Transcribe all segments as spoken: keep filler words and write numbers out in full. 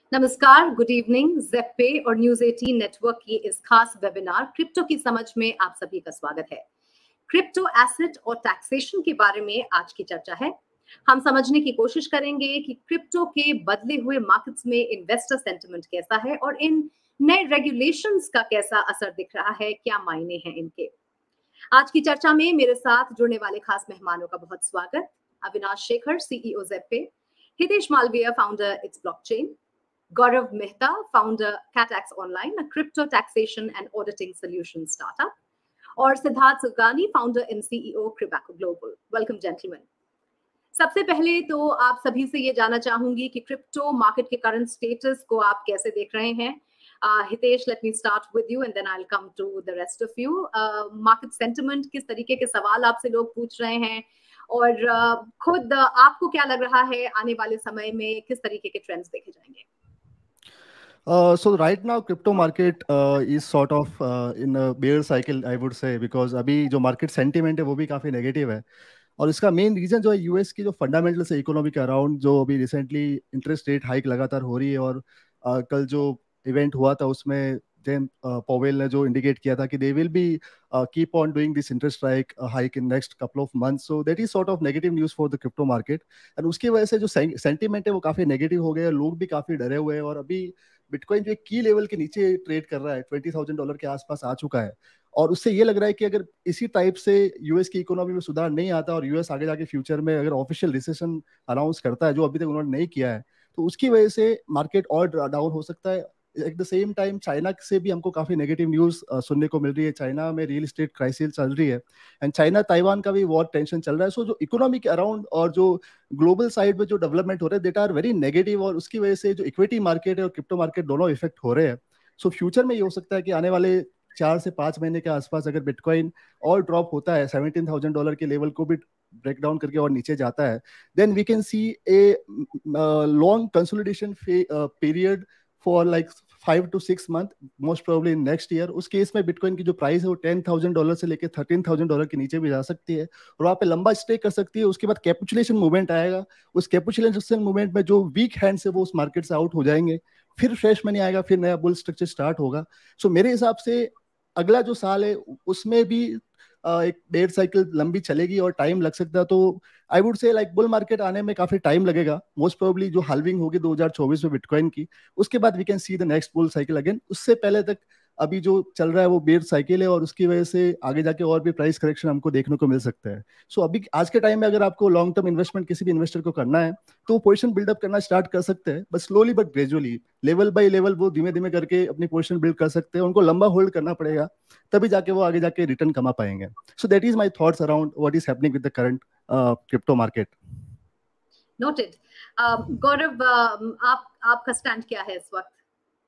नमस्कार, good evening. ज़ेप-पे और news अठारह नेटवर्क की इस खास वेबिनार क्रिप्टो की समझ में आप सभी का स्वागत है। क्रिप्टो एसेट और टैक्सेशन के बारे में आज की चर्चा है। हम समझने की कोशिश करेंगे कि क्रिप्टो के बदले हुए मार्केट्स में इन्वेस्टर सेंटिमेंट कैसा है और इन नए रेगुलेशंस का कैसा असर दिख रहा है, क्या मायने हैं इनके। आज की चर्चा में मेरे साथ जुड़ने वाले खास मेहमानों का बहुत स्वागत। Avinash Shekhar, CEO Zebpay, Hitesh Malviya, founder its blockchain, Gaurav Mehta, founder CatX Online, a crypto taxation and auditing solution startup, और Siddharth सुगानी, founder and C E O Cribaco Global. Welcome, gentlemen. सबसे पहले तो आप सभी से ये जानना चाहूंगी कि क्रिप्टो मार्केट के करंट स्टेटस को आप कैसे देख रहे हैं। Hitesh, let me start with you and then I will come to the rest of you. Market sentiment, किस तरीके के सवाल आपसे लोग पूछ रहे हैं और uh, खुद uh, आपको क्या लग रहा है आने वाले समय में किस तरीके के ट्रेंड्स देखे जाएंगे? Uh, so right now crypto market uh, is sort of uh, in a bear cycle I would say, because अभी जो market sentiment है वो भी काफी negative है। और इसका मेन रीजन जो है यूएस की जो फंडामेंटल्स है इकोनॉमी के अराउंड, जो अभी रिसेंटली इंटरेस्ट रेट हाइक लगातार हो रही है। और uh, कल जो इवेंट हुआ था उसमें जेम पॉवेल ने जो इंडिकेट किया था कि they will be keep on doing this interest rate hike in next couple of months, so that is sort of negative news for the crypto market. And उसकी वजह से जो सेंटीमेंट है वो काफी नेगेटिव हो गया, लोग भी काफी डरे हुए हैं। और अभी बिटकॉइन जो एक की लेवल के नीचे ट्रेड कर रहा है, ट्वेंटी थाउजेंड डॉलर के आसपास आ चुका है। और उससे ये लग रहा है कि अगर इसी टाइप से यूएस की इकोनॉमी में सुधार नहीं आता और यूएस आगे जाके फ्यूचर में अगर ऑफिशियल रिसेशन अनाउंस करता है, जो अभी तक उन्होंने नहीं किया है, तो उसकी वजह से मार्केट और डाउन हो सकता है। At the same time China से भी हमको काफी नेगेटिव न्यूज सुनने को मिल रही है। चाइना में रियल एस्टेट क्राइसिस चल रही है एंड चाइना ताइवान का भी वॉर टेंशन चल रहा है। सो so, जो इकोनॉमी के अराउंड और जो ग्लोबल साइड में जो डेवलपमेंट हो रहे हैं देट आर वेरी नेगेटिव, और उसकी वजह से जो इक्विटी मार्केट है और क्रिप्टो मार्केट दोनों इफेक्ट हो रहे हैं। सो so, फ्यूचर में ये हो सकता है कि आने वाले चार से पांच महीने के आसपास अगर बिटकॉइन और ड्रॉप होता है, सेवनटीन थाउजेंड डॉलर के लेवल को भी ब्रेक डाउन करके और नीचे जाता है, then we can see a long consolidation period for like five to six month, most probably in next year. उस केस में बिटकॉइन की जो प्राइस है वो टेन थाउजेंड डॉलर से लेकर थर्टीन थाउजेंड डॉलर के नीचे भी जा सकती है और वहाँ पे लंबा स्टे कर सकती है। उसके बाद कैपुचुलेशन मूवमेंट आएगा, उस कैपुचुलेशन मूवमेंट में जो वीक हैंड्स है वो उस मार्केट से आउट हो जाएंगे, फिर फ्रेश मनी आएगा, फिर नया बुल स्ट्रक्चर स्टार्ट होगा। सो so, मेरे हिसाब से अगला जो साल है उसमें भी एक बेयर साइकिल लंबी चलेगी और टाइम लग सकता है। तो I would say like bull market आने में काफी टाइम लगेगा, मोस्ट प्रोबेबली जो हाल्विंग होगी दो हज़ार चौबीस में बिटकॉइन की, उसके बाद we can see the next bull cycle again. उससे पहले तक अभी जो चल रहा है वो बेयर साइकिल है और उसकी वजह से आगे जाके और भी प्राइस करेक्शन हमको देखने को मिल सकता है। सो so, अभी आज के टाइम में अगर आपको लॉन्ग टर्म इन्वेस्टमेंट किसी भी इन्वेस्टर को करना है तो पोजीशन बिल्डअप करना स्टार्ट कर सकते हैं, बस slowly but gradually, level by level वो धीमे धीमे करके अपनी पोजीशन बिल्ड कर सकते हैं। उनको लंबा होल्ड करना पड़ेगा, तभी जाके वो आगे जाके रिटर्न कमा पाएंगे। So that is my thoughts around what is happening with the current crypto market. Noted. Gaurav, आप आपका स्टैंड क्या है इस वक्त?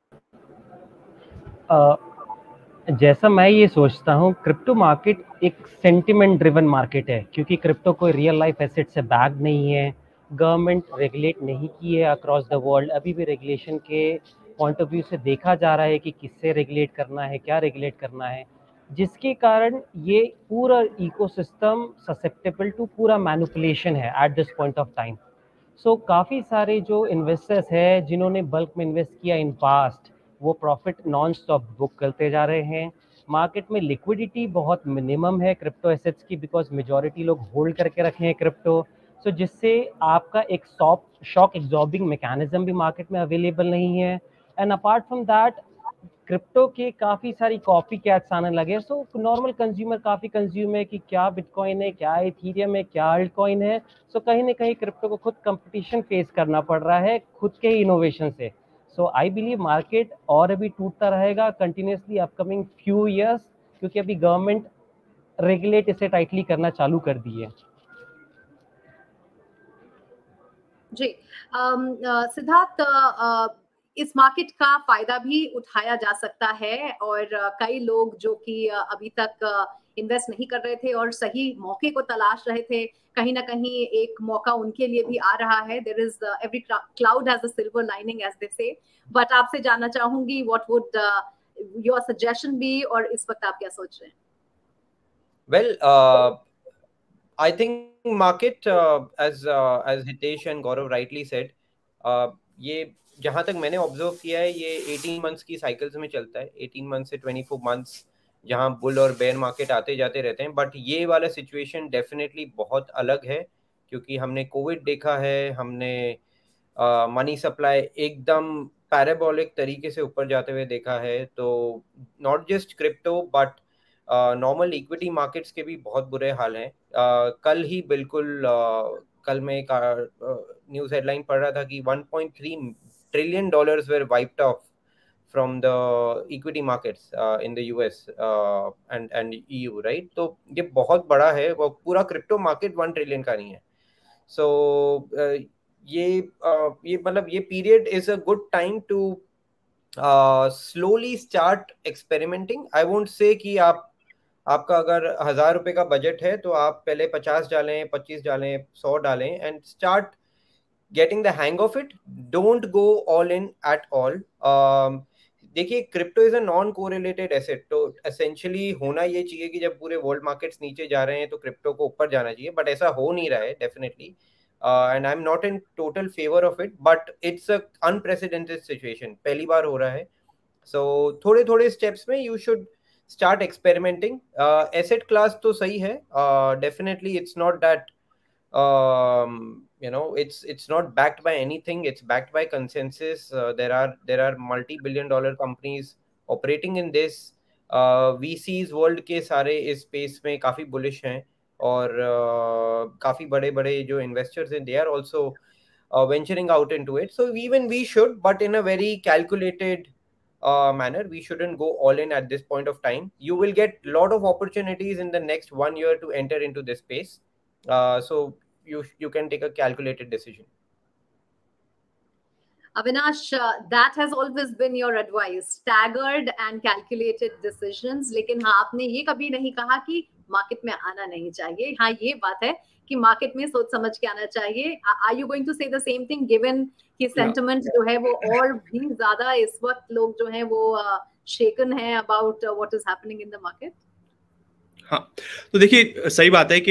uh, जैसा मैं ये सोचता हूँ, क्रिप्टो मार्केट एक सेंटिमेंट ड्रिवन मार्केट है, क्योंकि क्रिप्टो कोई रियल लाइफ एसेट से बैग नहीं है, गवर्नमेंट रेगुलेट नहीं की है अक्रॉस द वर्ल्ड। अभी भी रेगुलेशन के पॉइंट ऑफ व्यू से देखा जा रहा है कि किससे रेगुलेट करना है, क्या रेगुलेट करना है, जिसके कारण ये पूरा इकोसिस्टम ससेप्टेबल टू पूरा मैनिपुलेशन है at this point of time. So काफ़ी सारे जो इन्वेस्टर्स हैं जिन्होंने बल्क में इन्वेस्ट किया इन पास्ट, वो प्रॉफिट नॉन स्टॉप बुक करते जा रहे हैं। मार्केट में लिक्विडिटी बहुत मिनिमम है क्रिप्टो एसेट्स की, बिकॉज मेजॉरिटी लोग होल्ड करके रखे हैं क्रिप्टो। सो जिससे आपका एक शॉक शॉक एब्जॉर्बिंग मैकेनिज्म भी मार्केट में अवेलेबल नहीं है। And apart from that, crypto के काफ़ी सारी कॉपी कैट्स आने लगे। सो नॉर्मल कंज्यूमर काफ़ी कंज्यूम है कि क्या बिटकॉइन है, क्या इथीरियम है, क्या अल्ट कॉइन है। सो so, कहीं ना कहीं क्रिप्टो को खुद कंपटीशन फेस करना पड़ रहा है खुद के ही इनोवेशन से। सो आई बिलीव मार्केट और अभी टूटता रहेगा कंटिन्यूसली अपकमिंग फ्यू ईयर्स, क्योंकि अभी गवर्नमेंट रेगुलेट इसे टाइटली करना चालू कर दी है। जी, सिद्धार्थ, इस मार्केट का फायदा भी उठाया जा सकता है और कई लोग जो कि अभी तक इन्वेस्ट नहीं कर रहे थे और सही मौके को तलाश रहे थे, कहीं ना कहीं एक मौका उनके लिए भी आ रहा है। There is every cloud has a silver lining as they say. But आपसे जानना चाहूंगी what would your suggestion be, और इस वक्त आप क्या सोच रहे हैं? Well, I think market uh, as uh, as Hitesh and Gaurav rightly said, uh, ये जहाँ तक मैंने ऑब्जर्व किया है ये एटीन मंथ्स की साइकिल्स में चलता है, एटीन मंथ से ट्वेंटी फोर मंथ्स, जहाँ बुल और बेयर मार्केट आते जाते रहते हैं। बट ये वाला सिचुएशन डेफिनेटली बहुत अलग है, क्योंकि हमने कोविड देखा है, हमने मनी uh, सप्लाई एकदम पैराबोलिक तरीके से ऊपर जाते हुए देखा है। तो not just crypto but normal equity markets के भी बहुत बुरे हाल हैं। uh, कल ही बिल्कुल uh, कल मैं एक न्यूज़ हेडलाइन पढ़ रहा था कि one point three trillion dollars were wiped off from the equity markets uh, in the U S uh, and and E U, right? तो ये बहुत बड़ा है, वो पूरा क्रिप्टो मार्केट वन ट्रिलियन का नहीं है। सो so, uh, ये uh, ये मतलब ये period is a good time to slowly start experimenting. I won't say कि आप आपका अगर हजार रुपए का बजट है तो आप पहले पचास डालें, पच्चीस डालें, सौ डालें and start getting the hang of it. Don't go all in at all. um, देखिए crypto is a non correlated asset, तो एसेंशियली होना ये चाहिए कि जब पूरे वर्ल्ड मार्केट्स नीचे जा रहे हैं तो क्रिप्टो को ऊपर जाना चाहिए, बट ऐसा हो नहीं रहा है definitely. And I am not in total favour of it, but it's a unprecedented situation, पहली बार हो रहा है। सो so, थोड़े थोड़े स्टेप्स में you should start experimenting. Asset class तो सही है, definitely it's not that um you know it's it's not backed by anything, it's backed by consensus. uh, there are there are multi billion dollar companies operating in this. uh, V Cs world के सारे इस space में काफी bullish हैं, और uh, काफी बड़े बड़े जो investors हैं they are also uh, venturing out into it. So even we should, but in a very calculated uh, manner. We shouldn't go all in at this point of time. You will get lot of opportunities in the next one year to enter into this space. Uh, so you you can take a calculated decision. Avinash, uh, that has always been your advice, staggered and calculated decisions. लेकिन हाँ, आपने ये कभी नहीं कहा कि market में आना नहीं चाहिए। हाँ, ये बात है कि मार्केट में सोच समझ के आना चाहिए। Are you going to say the same thing, given कि सेंटिमेंट जो है वो और भी ज्यादा इस वक्त लोग जो है वो शेकन है about what is happening in the market? हाँ, तो देखिए सही बात है कि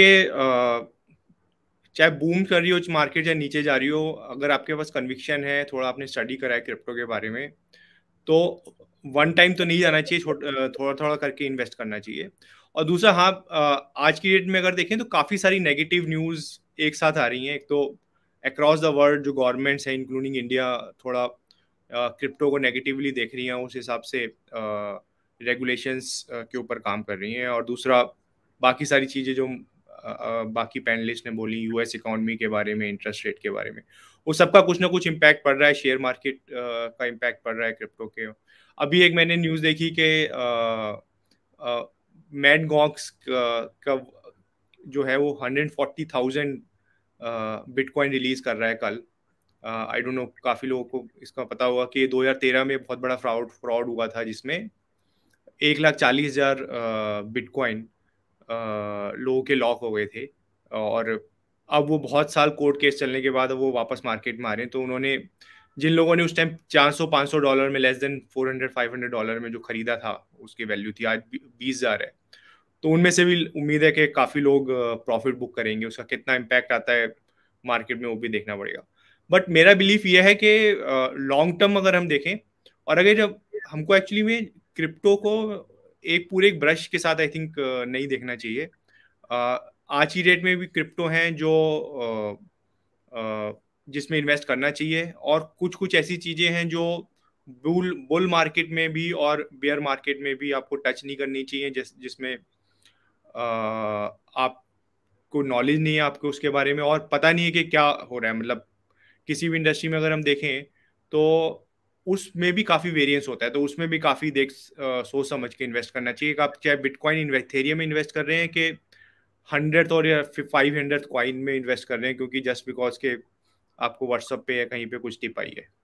चाहे बूम कर रही हो मार्केट या नीचे जा रही हो, अगर आपके पास कन्विक्शन है, थोड़ा आपने स्टडी करा है क्रिप्टो के बारे में, तो वन टाइम तो नहीं जाना चाहिए, थोड़ा थोड़ा करके इन्वेस्ट करना चाहिए। और दूसरा, हाँ, आज की डेट में अगर देखें तो काफ़ी सारी नेगेटिव न्यूज़ एक साथ आ रही हैं। एक तो अक्रॉस द वर्ल्ड जो गवर्नमेंट्स हैं इंक्लूडिंग इंडिया थोड़ा क्रिप्टो को नेगेटिवली देख रही हैं, उस हिसाब से रेगुलेशंस के ऊपर काम कर रही हैं। और दूसरा बाकी सारी चीज़ें जो Uh, बाकी पैनलिस्ट ने बोली, यूएस इकोनॉमी के बारे में, इंटरेस्ट रेट के बारे में, वो सबका कुछ ना कुछ इम्पैक्ट पड़ रहा है। शेयर मार्केट uh, का इम्पैक्ट पड़ रहा है क्रिप्टो के। अभी एक मैंने न्यूज़ देखी कि मैड गॉक्स का जो है वो hundred forty thousand bitcoin release कर रहा है कल। आई डोंट नो, काफ़ी लोगों को इसका पता होगा कि दो हज़ार तेरह में बहुत बड़ा फ्रॉड फ्रॉड हुआ था, जिसमें एक लाख चालीस हजार बिटकॉइन लोगों के लॉक हो गए थे। और अब वो बहुत साल कोर्ट केस चलने के बाद वो वापस मार्केट में आ रहे हैं। तो उन्होंने, जिन लोगों ने उस टाइम चार सौ पाँच सौ डॉलर में, less than four hundred five hundred dollar में जो खरीदा था, उसकी वैल्यू थी आज बीस हजार है। तो उनमें से भी उम्मीद है कि काफ़ी लोग प्रॉफिट बुक करेंगे। उसका कितना इम्पैक्ट आता है मार्केट में वो भी देखना पड़ेगा। बट मेरा बिलीफ ये है कि लॉन्ग टर्म अगर हम देखें, और अगर जब हमको एक्चुअली में क्रिप्टो को एक पूरे एक ब्रश के साथ आई थिंक नहीं देखना चाहिए। आज की डेट में भी क्रिप्टो हैं जो जिसमें इन्वेस्ट करना चाहिए, और कुछ कुछ ऐसी चीज़ें हैं जो बुल बुल मार्केट में भी और बेयर मार्केट में भी आपको टच नहीं करनी चाहिए, जिस जिसमें आपको नॉलेज नहीं है आपको उसके बारे में, और पता नहीं है कि क्या हो रहा है। मतलब किसी भी इंडस्ट्री में अगर हम देखें तो उसमें भी काफ़ी वेरिएंस होता है, तो उसमें भी काफ़ी देख सोच समझ के इन्वेस्ट करना चाहिए। आप चाहे बिटकॉइन इथेरियम में इन्वेस्ट कर रहे हैं कि हंड्रेड और या फाइव हंड्रेड कॉइन में इन्वेस्ट कर रहे हैं क्योंकि जस्ट बिकॉज के आपको व्हाट्सएप पे या कहीं पे कुछ टिप आई है।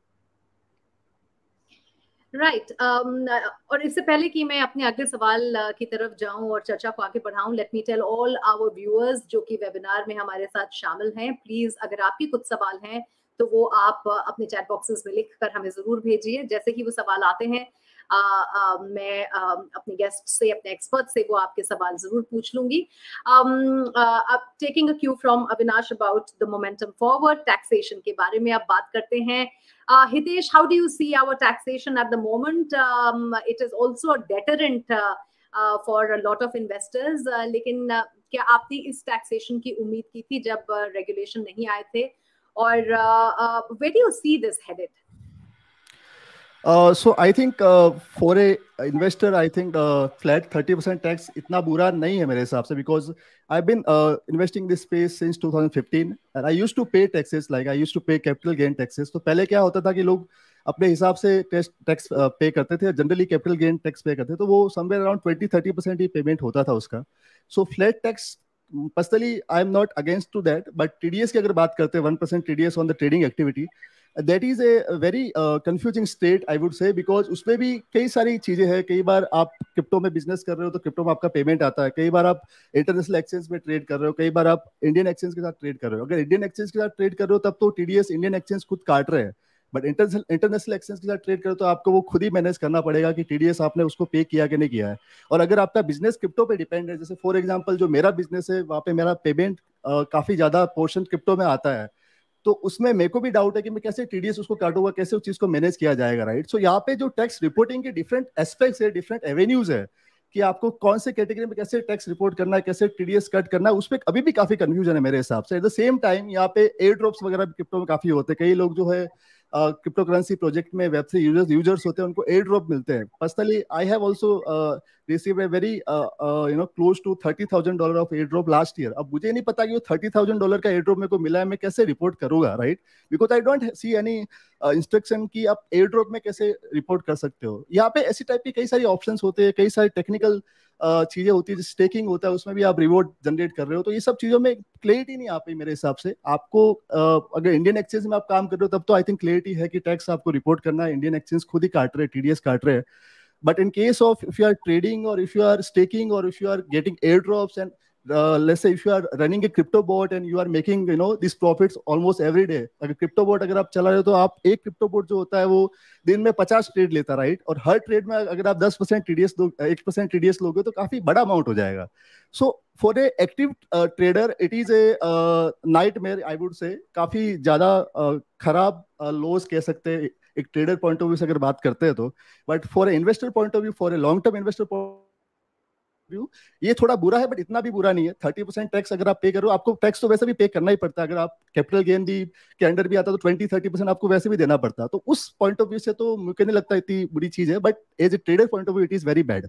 Right right. um, और इससे पहले कि मैं अपने अगले सवाल की तरफ जाऊं और चर्चा को आगे बढ़ाऊं, let me tell all our viewers जो कि वेबिनार में हमारे साथ शामिल हैं, प्लीज अगर आपके कुछ सवाल हैं तो वो आप अपने चैट बॉक्सेस में लिखकर हमें जरूर भेजिए। जैसे कि वो सवाल आते हैं, मैं अपने गेस्ट से, अपने एक्सपर्ट से वो आपके सवाल जरूर पूछ लूंगी. Taking a cue from Avinash about the momentum forward, taxation के बारे में आप बात करते हैं. Uh, Hitesh, how do you see our taxation at the moment? Um, it is also a deterrent uh, uh, for a lot of investors. Uh, लेकिन uh, क्या आपने इस taxation की उम्मीद की थी जब रेगुलेशन uh, नहीं आए थे? और uh, uh, where do you see this headed? Uh, so I think uh, for a investor, I think uh, flat thirty percent tax इतना बुरा नहीं है मेरे हिसाब से, because I've been uh, investing this space since twenty fifteen and I used to pay taxes, like I used to pay capital gain taxes. तो पहले क्या होता था कि लोग अपने हिसाब से टैक्स टैक्स पे करते थे, जनरली कैपिटल गेन टैक्स पे करते थे, तो वो somewhere around twenty thirty percent ही पेमेंट होता था उसका. So flat tax personally I am not against to that, but TDS की अगर बात करते हैं one percent TDS on the trading activity, that is a very confusing state I would say, because उसमें भी कई सारी चीजें हैं. कई बार आप क्रिप्टो में बिजनेस कर रहे हो तो क्रिप्टो में आपका पेमेंट आता है, कई बार आप इंटरनेशनल एक्सचेंज में ट्रेड कर रहे हो, कई बार आप इंडियन एक्सचेंज के साथ ट्रेड कर रहे हो. अगर इंडियन एक्सचेंज के साथ ट्रेड कर रहे हो तब तो टीडीएस इंडियन एक्सचेंज खुद काट रहे हैं, बट इंटरनेशनल इंटरनेशनल एक्सचेंज के साथ ट्रेड करो तो आपको वो खुद ही मैनेज करना पड़ेगा कि टीडीएस आपने उसको पे किया कि नहीं किया है. और अगर आपका बिजनेस क्रिप्टो पे डिपेंड है, जैसे फॉर एग्जांपल जो मेरा बिजनेस है वहाँ पे मेरा पेमेंट काफी ज्यादा पोर्शन क्रिप्टो में आता है, तो उसमें मेरे को भी डाउट है कि मैं कैसे टीडीएस उसको काटूंगा, कैसे उस चीज को मैनेज किया जाएगा, राइट. सो यहाँ पे जो टैक्स रिपोर्टिंग के डिफरेंट एस्पेक्ट्स है, डिफरेंट एवेन्यूज है कि आपको कौन से कैटेगरी में कैसे टैक्स रिपोर्ट करना है, कैसे टीडीएस कट करना है, उस पर अभी भी काफी कंफ्यूजन है मेरे हिसाब से. एट द सेम टाइम यहाँ पे एयर ड्रॉप्स वगैरह भी क्रिप्टो में काफी होते हैं. कई लोग जो है क्रिप्टो करेंसी प्रोजेक्ट में वेब से यूजर्स यूजर्स होते हैं, उनको एयर ड्रॉप मिलते हैं. Personally I have also received a very you know close to thirty thousand dollar of airdrop last year. अब मुझे नहीं पता कि वो थर्टी थाउजेंड डॉलर का एयर ड्रॉप मेरे को मिला है, मैं कैसे रिपोर्ट करूंगा, right, because I don't see any instruction कि आप एयर ड्रॉप में कैसे रिपोर्ट कर सकते हो. यहाँ पे ऐसी टाइप की कई सारी ऑप्शंस होते हैं, कई सारी टेक्निकल Uh, चीजें होती है, स्टेकिंग होता है, उसमें भी आप रिवॉर्ड जनरेट कर रहे हो, तो ये सब चीजों में क्लैरिटी नहीं आ पाई मेरे हिसाब से. आपको uh, अगर इंडियन एक्सचेंज में आप काम कर रहे हो तब तो आई थिंक क्लैरिटी है कि टैक्स आपको रिपोर्ट करना है, इंडियन एक्सचेंज खुद ही काट रहे हैं, टीडीएस काट रहे हैं. But in case of if you are trading और इफ यू आर स्टेकिंग और if you are getting airdrops and Uh, let's say if you are running a crypto bot and you are making you know these profits almost every day, अगर crypto bot अगर आप चला रहे हो तो आप एक crypto bot जो होता है वो दिन में पचास ट्रेड लेता है, राइट, और हर ट्रेड में अगर आप दस परसेंट टीडीएस दो एक परसेंट टीडीएस लोगे तो काफी बड़ा अमाउंट हो जाएगा. So for a active trader it is a nightmare I would say. काफी ज्यादा uh, खराब लॉस uh, कह सकते हैं एक ट्रेडर पॉइंट ऑफ व्यू से अगर बात करते हैं तो. But for a investor point of view, for a long term investor ये थोड़ा बुरा है, बट इतना भी बुरा नहीं है. थर्टी परसेंट टैक्स अगर आप पे करो, आपको टैक्स तो वैसे भी पे करना ही पड़ता है, अगर आप कैपिटल गेन भी के अंडर भी आता तो ट्वेंटी थर्टी परसेंट आपको वैसे भी देना पड़ता. तो उस पॉइंट ऑफ व्यू से तो मुझे नहीं लगता इतनी बुरी चीज है, but as a trader point of view it is very bad.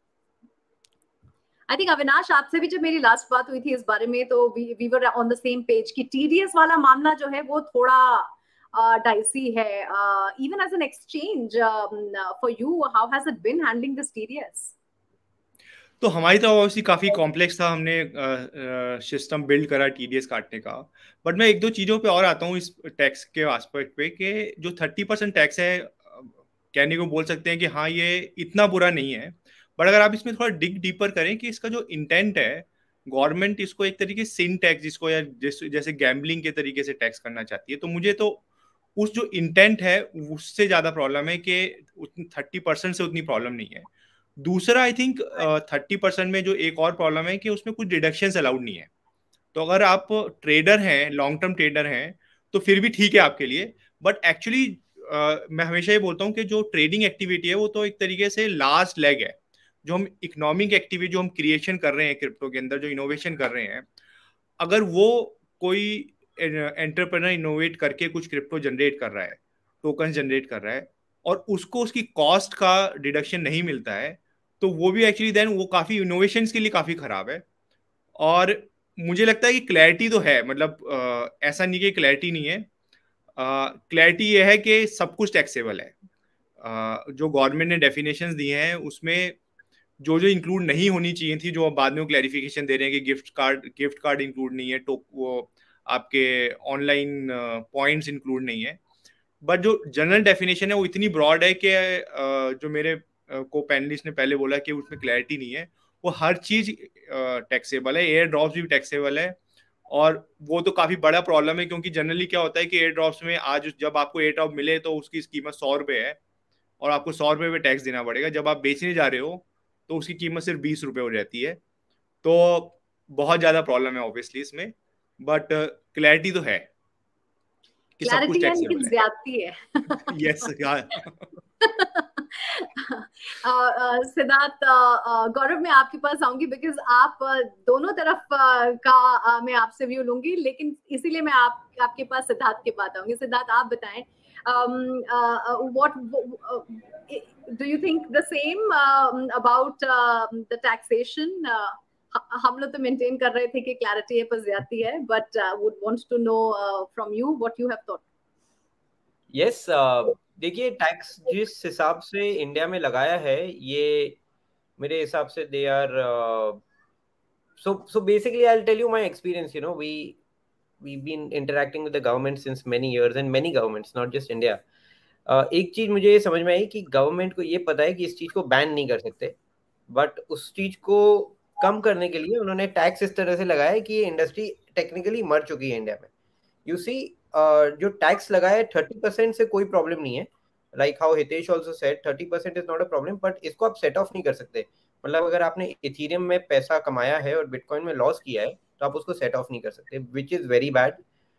I think Avinash आपसे भी जब मेरी लास्ट बात हुई थी इस बारे में तो we were on the same page कि टीडीएस वाला मामला जो है वो थोड़ा डाइसी है. Even as an exchange for you, how has it been handling this TDS? तो हमारी तो ऑब्वियसली काफ़ी कॉम्प्लेक्स था, हमने सिस्टम बिल्ड करा टीडीएस काटने का. बट मैं एक दो चीज़ों पे और आता हूँ इस टैक्स के एस्पेक्ट पे कि जो थर्टी परसेंट टैक्स है, कहने को बोल सकते हैं कि हाँ ये इतना बुरा नहीं है. बट अगर आप इसमें थोड़ा डिग डीपर करें कि इसका जो इंटेंट है, गवर्नमेंट इसको एक तरीके से सिन टैक्स जिसको या जैसे गैम्बलिंग के तरीके से टैक्स करना चाहती है. तो मुझे तो उस जो इंटेंट है उससे ज़्यादा प्रॉब्लम है कि थर्टी परसेंट से उतनी प्रॉब्लम नहीं है. दूसरा आई थिंक थर्टी परसेंट में जो एक और प्रॉब्लम है कि उसमें कुछ डिडक्शंस अलाउड नहीं है. तो अगर आप ट्रेडर हैं, लॉन्ग टर्म ट्रेडर हैं, तो फिर भी ठीक है आपके लिए. बट एक्चुअली uh, मैं हमेशा ये बोलता हूँ कि जो ट्रेडिंग एक्टिविटी है वो तो एक तरीके से लास्ट लेग है. जो हम इकोनॉमिक एक्टिविटी जो हम क्रिएशन कर रहे हैं क्रिप्टो के अंदर, जो इनोवेशन कर रहे हैं, अगर वो कोई एंटरप्रेन्योर इनोवेट करके कुछ क्रिप्टो जनरेट कर रहा है, टोकन जनरेट कर रहा है, और उसको उसकी कॉस्ट का डिडक्शन नहीं मिलता है, तो वो भी एक्चुअली देन वो काफ़ी इनोवेशंस के लिए काफ़ी ख़राब है. और मुझे लगता है कि क्लैरिटी तो है, मतलब आ, ऐसा नहीं कि क्लैरिटी नहीं है. क्लैरिटी ये है कि सब कुछ टैक्सेबल है. आ, जो गवर्नमेंट ने डेफिनेशंस दिए हैं उसमें जो जो इंक्लूड नहीं होनी चाहिए थी, जो बाद में क्लैरिफिकेशन दे रहे हैं कि gift card gift card include नहीं है, तो वो आपके ऑनलाइन पॉइंट्स इंक्लूड नहीं है. बट जो जनरल डेफिनेशन है वो इतनी ब्रॉड है कि जो मेरे को पैनलिस्ट ने पहले बोला कि उसमें क्लैरिटी नहीं है. वो हर चीज़ टैक्सेबल है, एयर ड्रॉप्स भी टैक्सेबल है. और वो तो काफ़ी बड़ा प्रॉब्लम है, क्योंकि जनरली क्या होता है कि एयर ड्रॉप्स में आज जब आपको एयर ड्रॉप मिले तो उसकी कीमत सौ रुपये है, और आपको सौ रुपये पे टैक्स देना पड़ेगा। जब आप बेचने जा रहे हो तो उसकी कीमत सिर्फ बीस रुपये हो जाती है। तो बहुत ज़्यादा प्रॉब्लम है ऑब्वियसली इसमें, बट क्लैरिटी तो है कि सब कुछ टैक्सेबल है। ज्यादती है। यस सिद्धार्थ, गौरव मैं आपके पास आऊंगी बिकॉज आप दोनों तरफ का मैं आपसे व्यू लूंगी, लेकिन इसीलिए मैं आप आपके पास सिद्धार्थ के पास आऊंगी। सिद्धार्थ आप बताएं, what do you think the same about the taxation? हम लोग तो मेंटेन कर रहे थे कि क्लैरिटी है पर ज्यादती है, but would want to know from you what you have thought. Yes, देखिए टैक्स जिस हिसाब से इंडिया में लगाया है, ये मेरे हिसाब से they are so so basically I will tell you my experience. You know we we've been interacting with the government since many years and many governments, not just India. uh, एक चीज मुझे ये समझ में आई कि गवर्नमेंट को ये पता है कि इस चीज को बैन नहीं कर सकते, बट उस चीज को कम करने के लिए उन्होंने टैक्स इस तरह से लगाया है कि ये इंडस्ट्री टेक्निकली मर चुकी है इंडिया में। यू सी uh, जो टैक्स लगाया है थर्टी परसेंट से कोई प्रॉब्लम नहीं है, like how Hitesh also said thirty percent is not a problem, but इसको आप सेट ऑफ नहीं कर सकते। मतलब अगर आपने इथेरियम में पैसा कमाया है और बिटकॉइन में लॉस किया है तो आप उसको सेट ऑफ नहीं कर सकते, which is very bad.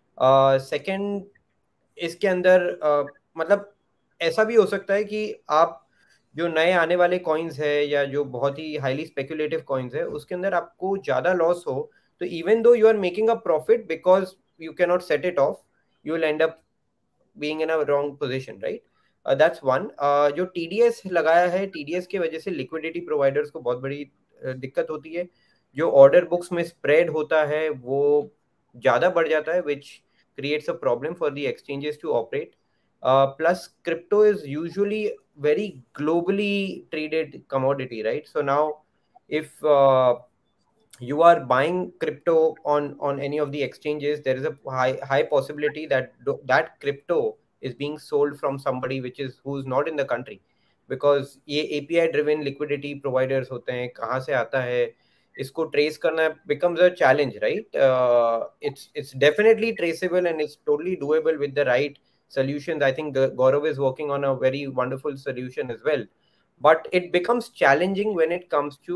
Second, इसके अंदर uh, मतलब ऐसा भी हो सकता है कि आप जो नए आने वाले कॉइन्स है या जो बहुत ही हाईली स्पेक्युलेटिव कॉइन्स है उसके अंदर आपको ज्यादा लॉस हो, तो even though you are making a profit because you can not set it off, you will end up being in a wrong position, right? That's one. जो टीडीएस लगाया है, टीडीएस की वजह से लिक्विडिटी प्रोवाइडर्स को बहुत बड़ी uh, दिक्कत होती है। जो ऑर्डर बुक्स में स्प्रेड होता है वो ज्यादा बढ़ जाता है, which creates a problem for the exchanges to operate. Plus crypto is usually very globally traded commodity, right? So now if uh, you are buying crypto on on any of the exchanges, there is a high high possibility that that crypto is being sold from somebody which is who's not in the country, because ये A P I driven liquidity providers होते हैं, कहाँ से आता है इसको trace करना becomes a challenge, right? uh, it's it's definitely traceable and it's totally doable with the right solutions. I think Gaurav is working on a very wonderful solution as well, but it becomes challenging when it comes to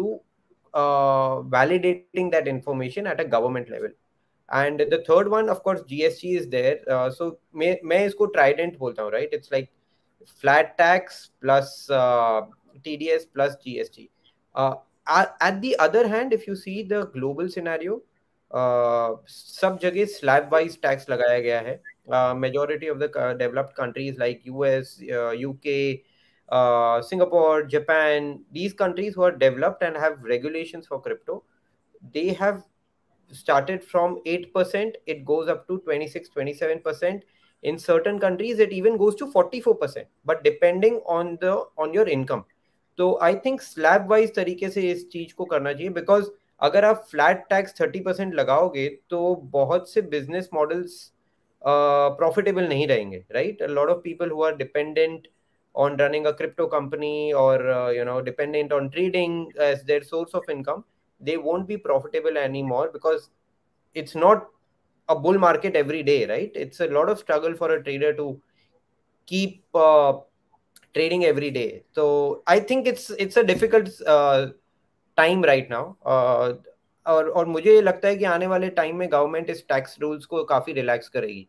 uh, validating that information at a government level. And the third one, of course, G S T is there. uh, so मैं मैं इसको trident बोलता हूँ, right? It's like flat tax plus uh, T D S plus G S T. uh, at the other hand, if you see the global scenario, uh, सब जगह slab wise tax लगाया गया है. Uh, majority of the uh, developed countries like U S, uh, U K, uh, Singapore, Japan, these countries who are developed and have regulations for crypto, they have started from eight percent, it goes up to twenty-six, twenty-seven percent. In certain countries, it even goes to forty-four percent, but depending on the on your income. So I think slab wise तरीके से इस चीज को करना चाहिए, because अगर आप flat tax thirty percent लगाओगे तो बहुत से business models प्रॉफिटेबल uh, नहीं रहेंगे, right? A lot of people who are dependent on running a crypto company or uh, you know dependent on trading as their source of income, they won't be profitable anymore, because it's not a bull market every day, right? It's a lot of struggle for a trader to keep uh, trading every day. So I think it's it's a difficult uh, time right now. uh, और और मुझे लगता है कि आने वाले time में government इस टैक्स रूल्स को काफी रिलैक्स करेगी।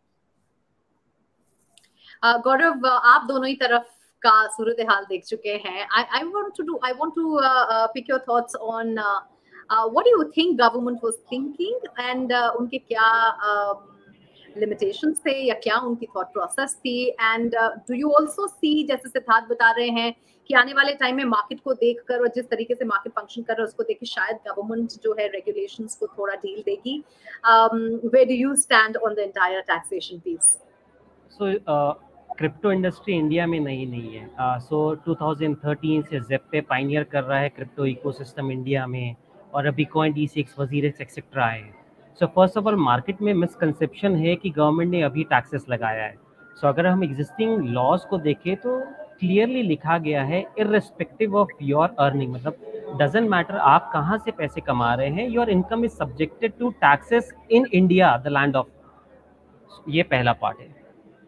गौरव, uh, आप दोनों ही तरफ का सूरत हाल देख चुके हैं. I I want to do I want to uh, uh, pick your thoughts on uh, uh, what do you think government was thinking, and uh, उनके क्या uh, limitations थे या क्या उनकी thought process थी, and uh, do you also see, जैसे सिद्धार्थ बता रहे हैं कि आने वाले टाइम में मार्केट को देखकर और जिस तरीके से मार्केट फंक्शन कर रहा है उसको देख के शायद गवर्नमेंट जो है रेगुलेशंस को थोड़ा ढील देगी. Where do you stand on the entire taxation piece? So uh, crypto industry India में नई नहीं है. सो टू थाउजेंड थर्टीन से ज़ेप्पे पायनियर कर रहा है क्रिप्टो इकोसिस्टम इंडिया में, और अभी CoinDCX WazirX etcetera है. So first of all market में मिसकंसेप्शन है कि गवर्नमेंट ने अभी टैक्सेस लगाया है. सो so, अगर हम एग्जिस्टिंग लॉज को देखें तो क्लियरली लिखा गया है इररिस्पेक्टिव ऑफ योर अर्निंग, मतलब डजेंट मैटर आप कहाँ से पैसे कमा रहे हैं, your income is subjected to taxes in India the land of. ये पहला पार्ट है.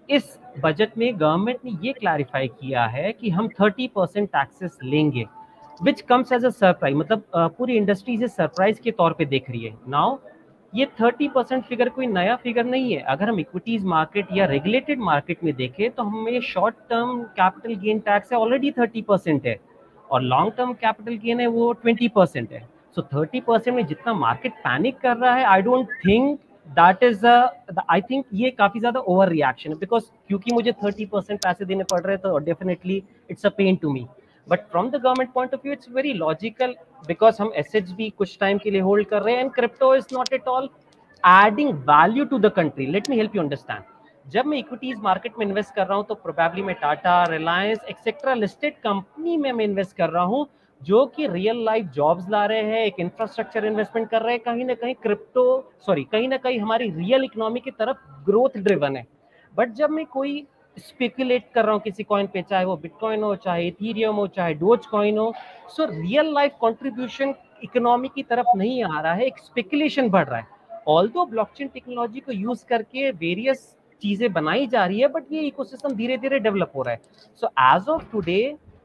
इस बजट में गवर्नमेंट ने ये क्लैरिफाई किया है कि हम थर्टी परसेंट टैक्सेस लेंगे, which comes as a surprise, मतलब पूरी इंडस्ट्री इसे सरप्राइज के तौर पे देख रही है। नाउ ये थर्टी परसेंट फिगर कोई नया फिगर नहीं है। अगर हम इक्विटीज मार्केट या रेगुलेटेड मार्केट में देखें तो हमें short term capital gain tax है ऑलरेडी थर्टी परसेंट है, और लॉन्ग टर्म कैपिटल गेन है वो ट्वेंटी परसेंट है। सो थर्टी परसेंट में जितना मार्केट पैनिक कर रहा है, I don't think that is I think ये काफी ज्यादा ओवर रिएक्शन है, बिकॉज क्योंकि मुझे थर्टी परसेंट पैसे देने पड़ रहे हैं तो definitely it's a pain to me. But from the government point of view it's very logical, because हम एसेट्स भी कुछ टाइम के लिए होल्ड कर रहे हैं, and crypto is not at all adding value to the country. Let me help you understand. जब मैं इक्विटीज मार्केट में इन्वेस्ट कर रहा हूं तो प्रोबेबली मैं Tata, Reliance etcetera listed company में मैं इन्वेस्ट कर रहा हूं जो कि रियल लाइफ जॉब्स ला रहे हैं, एक इंफ्रास्ट्रक्चर इन्वेस्टमेंट कर रहे हैं, कहीं ना कहीं क्रिप्टो सॉरी कहीं ना कहीं हमारी रियल इकोनॉमी की तरफ ग्रोथ ड्रिवन है। बट जब मैं कोई स्पेकुलेट कर रहा हूँ किसी कॉइन पे, चाहे वो बिटकॉइन हो, चाहे इथेरियम हो, चाहे डोज कॉइन हो, so real life contribution economy की तरफ नहीं आ रहा है, एक स्पेकुलेशन बढ़ रहा है। ऑल्दो ब्लॉकचेन टेक्नोलॉजी को यूज करके वेरियस चीजें बनाई जा रही है, बट ये इकोसिस्टम धीरे धीरे डेवलप हो रहा है। So as of today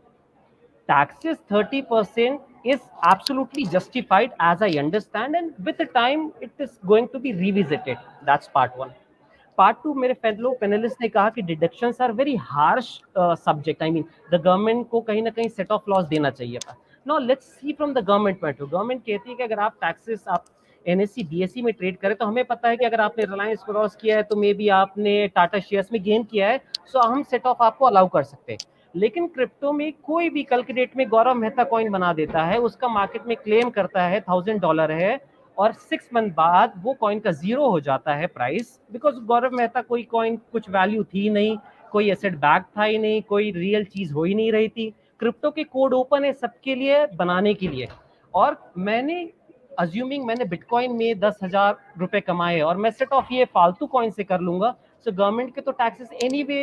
taxes thirty percent is absolutely justified as I understand, and with the time it is going to be revisited. That's part one. Part two, मेरे fellow panelist ने कहा कि deductions are very harsh subject, I mean the government को कहीं ना कहीं set of loss देना चाहिए था। No let's see from the government point of view. Government कहती है कि अगर आप टैक्सेस आप एनएससी बीएससी में ट्रेड करें तो हमें पता है कि अगर आपने रिलायंस क्रॉस किया है तो मे बी आपने टाटा शेयर्स में गेन किया है, सो so हम सेट ऑफ आपको अलाउ कर सकते हैं। लेकिन क्रिप्टो में कोई भी कल के डेट में गौरव मेहता कॉइन बना देता है, उसका मार्केट में क्लेम करता है थाउजेंड डॉलर है, और सिक्स मंथ बाद वो कॉइन का जीरो हो जाता है प्राइस, बिकॉज गौरव मेहता कोई कॉइन कुछ वैल्यू थी नहीं, कोई एसेट बैक था ही नहीं, कोई रियल चीज हो ही नहीं रही थी। क्रिप्टो के कोड ओपन है सबके लिए बनाने के लिए, और मैंने अज्यूमिंग मैंने बिटकॉइन में दस हजार रुपए कमाए और मैं सेट ऑफ ये फालतू कॉइन से कर लूंगा, सो गवर्नमेंट के तो taxes anyway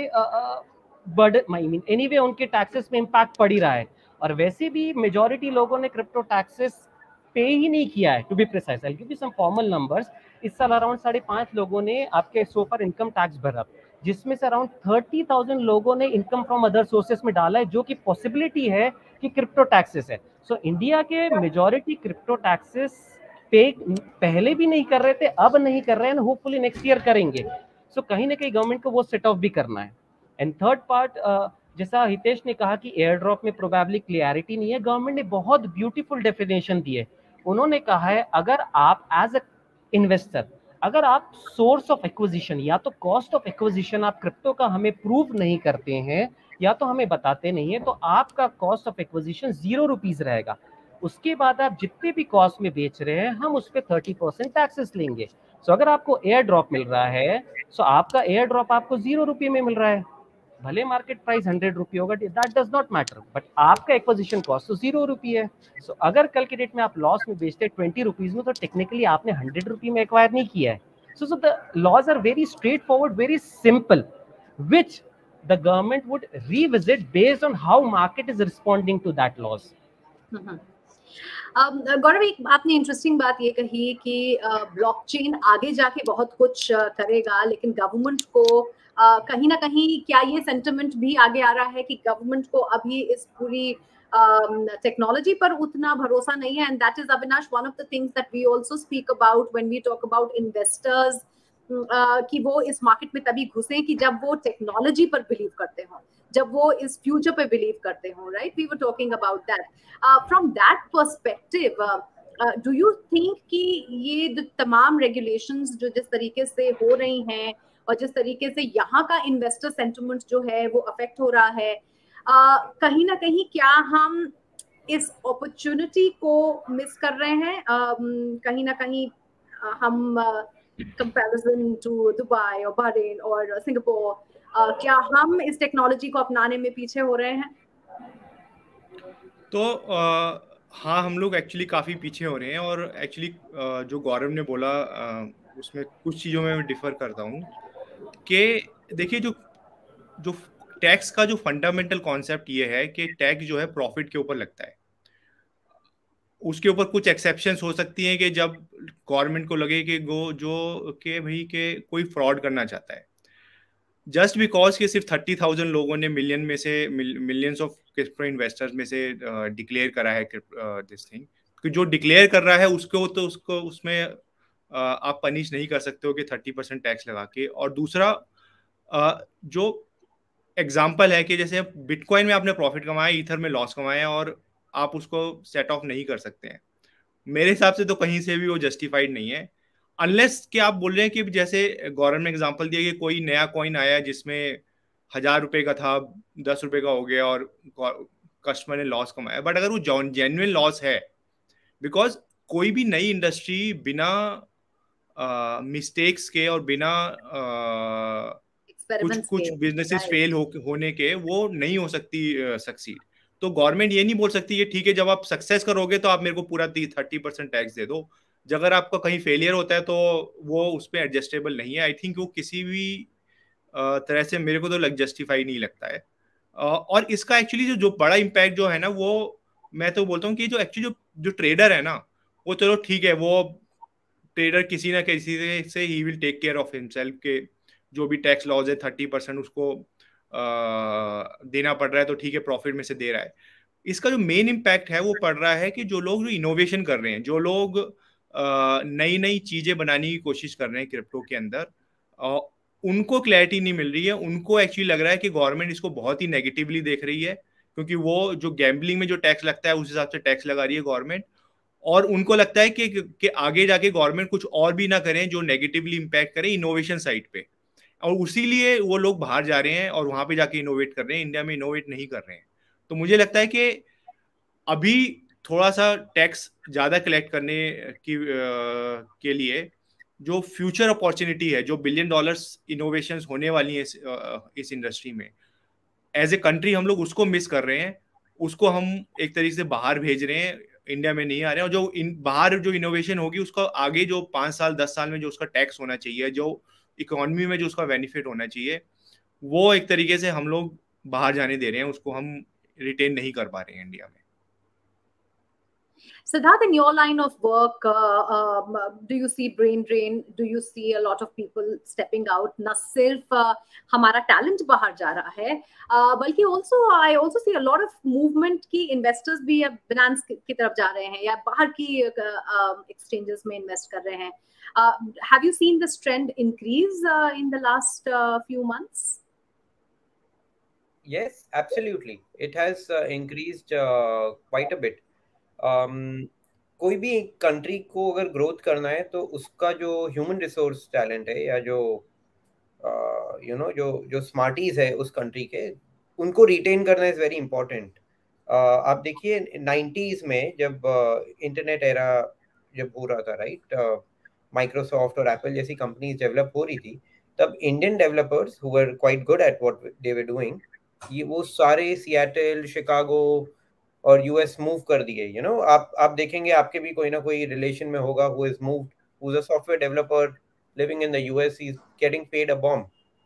burden I mean anyway उनके टैक्सेस में इम्पैक्ट पड़ ही रहा है। और वैसे भी मेजॉरिटी लोगों ने क्रिप्टो टैक्सेस पे ही नहीं किया है, to be precise. I give you some formal numbers. इस साल अराउंड साढ़े पांच लोगों ने आपके सो फॉर इनकम टैक्स भरा, जिसमें से अराउंड थर्टी थाउजेंड लोगों ने इनकम फ्रॉम अदर सोर्सेस में डाला है, जो कि पॉसिबिलिटी है कि क्रिप्टो टैक्सेस है। सो so, इंडिया के मेजॉरिटी क्रिप्टो टैक्सेस पे पहले भी नहीं कर रहे थे, अब नहीं कर रहे हैं, होपफुली नेक्स्ट ईयर करेंगे। सो so, कहीं ना कहीं गवर्नमेंट को वो सेट ऑफ भी करना है। एंड थर्ड पार्ट, जैसा हितेश ने कहा कि एयर ड्रॉप में प्रोबेबली क्लियरिटी नहीं है, गवर्नमेंट ने बहुत ब्यूटीफुल डेफिनेशन दी है। उन्होंने कहा है अगर आप एज अ इन्वेस्टर, अगर आप सोर्स ऑफ एक्विजिशन या तो कॉस्ट ऑफ एक्विजिशन आप क्रिप्टो का हमें प्रूव नहीं करते हैं या तो हमें बताते नहीं है, तो आपका cost of acquisition zero rupees रहेगा। उसके बाद आप जितने भी कॉस्ट में बेच रहे हैं हम उस पर थर्टी परसेंट टैक्सेस लेंगे। सो so, अगर आपको एयर ड्रॉप मिल रहा है, सो so आपका एयर ड्रॉप आपको जीरो रुपये में मिल रहा है, भले मार्केट प्राइस हंड्रेड रुपये होगा, that does not matter, but आपका एक्विजिशन कॉस्ट तो जीरो रुपये है। सो so, अगर कल के डेट में आप लॉस में बेचते हैं ट्वेंटी रुपीज में, तो टेक्निकली आपने हंड्रेड रुपये में एक्वायर नहीं किया है। So so the laws are very straightforward, very simple, which the government would revisit based on how market is responding to that laws. Gaurav, एक आपने इंटरेस्टिंग बात ये कही कि ब्लॉकचेन आगे जाके बहुत कुछ करेगा, लेकिन गवर्नमेंट को Uh, कहीं ना कहीं क्या ये सेंटिमेंट भी आगे आ रहा है कि गवर्नमेंट को अभी इस पूरी टेक्नोलॉजी um, पर उतना भरोसा नहीं है, and that is Avinash one of the things that we also speak about when we talk about investors, कि वो इस मार्केट में तभी घुसे कि जब वो टेक्नोलॉजी पर बिलीव करते हो, जब वो इस फ्यूचर पे बिलीव करते हो, right? We were talking about that from that perspective. Do you think कि ये जो तमाम रेगुलेशंस जो जिस तरीके से हो रही हैं और जिस तरीके से यहाँ का इन्वेस्टर सेंटिमेंट जो है वो अफेक्ट हो रहा है, uh, कहीं ना कहीं क्या हम इस अपॉर्चुनिटी को मिस कर रहे हैं? um, कहीं ना कहीं uh, हम कंपैरिजन टू दुबई और बहरीन और सिंगापुर, uh, क्या हम इस टेक्नोलॉजी को अपनाने में पीछे हो रहे हैं? तो uh, हाँ, हम लोग एक्चुअली काफ़ी पीछे हो रहे हैं, और एक्चुअली uh, जो गौरव ने बोला uh, उसमें कुछ चीज़ों में मैं डिफर करता हूँ कि देखिए, जो जो टैक्स का जो फंडामेंटल कॉन्सेप्ट ये है कि टैक्स जो है प्रॉफिट के ऊपर लगता है। उसके ऊपर कुछ एक्सेप्शंस हो सकती हैं कि जब गवर्नमेंट को लगे कि गो जो कि भाई के कोई फ्रॉड करना चाहता है, जस्ट बिकॉज कि सिर्फ थर्टी थाउजेंड लोगों ने मिलियन में से मिलियंस ऑफ क्रिप्टो इन्वेस्टर्स में से डिक्लेयर uh, करा है दिस थिंग, कि जो डिक्लेयर कर रहा है उसको तो उसको उसमें uh, आप पनिश नहीं कर सकते हो कि थर्टी परसेंट टैक्स लगा के। और दूसरा uh, जो एग्जाम्पल है कि जैसे बिटकॉइन में आपने प्रॉफिट कमाया, ईथर में लॉस कमाया, और आप उसको सेट ऑफ नहीं कर सकते हैं, मेरे हिसाब से तो कहीं से भी वो जस्टिफाइड नहीं है, अनलेस कि आप बोल रहे हैं कि जैसे गौरव ने एग्जांपल दिया कि कोई नया कॉइन आया जिसमें हजार रुपए का था, दस रुपए का हो गया और कस्टमर ने लॉस कमाया। बट अगर वो जेन्युइन लॉस है, बिकॉज कोई भी नई इंडस्ट्री बिना मिस्टेक्स uh, के और बिना uh, कुछ कुछ बिजनेसेस फेल हो, होने के वो नहीं हो सकती सक्सीड। uh, तो गवर्नमेंट ये नहीं बोल सकती है ठीक है जब आप सक्सेस करोगे तो आप मेरे को पूरा थर्टी परसेंट टैक्स दे दो, जब अगर आपका कहीं फेलियर होता है तो वो उस पर एडजस्टेबल नहीं है। आई थिंक वो किसी भी तरह से मेरे को तो लग जस्टिफाई नहीं लगता है। और इसका एक्चुअली जो जो बड़ा इम्पैक्ट जो है ना, वो मैं तो बोलता हूँ कि जो एक्चुअली जो जो ट्रेडर है ना, वो चलो ठीक है, वो ट्रेडर किसी ना किसी से ही will take care of himself के जो भी टैक्स लॉज है थर्टी परसेंट उसको आ, देना पड़ रहा है तो ठीक है, प्रॉफिट में से दे रहा है। इसका जो मेन इम्पैक्ट है वो पड़ रहा है कि जो लोग जो इनोवेशन कर रहे हैं, जो लोग नई नई चीजें बनाने की कोशिश कर रहे हैं क्रिप्टो के अंदर, आ, उनको क्लैरिटी नहीं मिल रही है। उनको एक्चुअली लग रहा है कि गवर्नमेंट इसको बहुत ही नेगेटिवली देख रही है, क्योंकि वो जो गैम्बलिंग में जो टैक्स लगता है उस हिसाब से टैक्स लगा रही है गवर्नमेंट, और उनको लगता है कि, कि आगे जाके गवर्नमेंट कुछ और भी ना करें जो नेगेटिवली इम्पैक्ट करे इनोवेशन साइड पे, और उसीलिए वो लोग बाहर जा रहे हैं और वहां पे जाके इनोवेट कर रहे हैं, इंडिया में इनोवेट नहीं कर रहे हैं। तो मुझे लगता है कि अभी थोड़ा सा टैक्स ज्यादा कलेक्ट करने की आ, के लिए जो फ्यूचर अपॉर्चुनिटी है, जो बिलियन डॉलर्स इनोवेशंस होने वाली है इस, इस इंडस्ट्री में, एज ए कंट्री हम लोग उसको मिस कर रहे हैं, उसको हम एक तरीके से बाहर भेज रहे हैं, इंडिया में नहीं आ रहे हैं। और जो इन बाहर जो इनोवेशन होगी उसका आगे जो पांच साल दस साल में जो उसका टैक्स होना चाहिए, जो इकोनॉमी में जो उसका बेनिफिट होना चाहिए, वो एक तरीके से हम लोग बाहर जाने दे रहे हैं, उसको हम रिटेन नहीं कर पा रहे हैं इंडिया में। Siddharth, in your line of work, uh, um, do you see brain drain? Do you see a lot of people stepping out? न सिर्फ uh, हमारा talent बाहर जा रहा है, uh, बल्कि also I also see a lot of movement की investors भी अब Binance की तरफ जा रहे हैं या बाहर की uh, exchanges में invest कर रहे हैं. Uh, have you seen this trend increase uh, in the last uh, few months? Yes, absolutely. It has uh, increased uh, quite a bit. Um, कोई भी कंट्री को अगर ग्रोथ करना है तो उसका जो ह्यूमन रिसोर्स टैलेंट है या जो यू नो जो जो स्मार्टीज है उस कंट्री के, उनको रिटेन करना इज वेरी इंपॉर्टेंट। आप देखिए नाइंटीज़ में जब इंटरनेट uh, एरा जब हो रहा था, राइट, माइक्रोसॉफ्ट और एप्पल जैसी कंपनीज डेवलप हो रही थी, तब Indian developers who were quite good at what they were doing, ये वो सारे सिएटल, शिकागो और यूएस मूव कर दिए। यू नो आप आप देखेंगे आपके भी कोई ना कोई रिलेशन में होगा who is moved, who is a software developer living in the US, he is getting paid a bomb.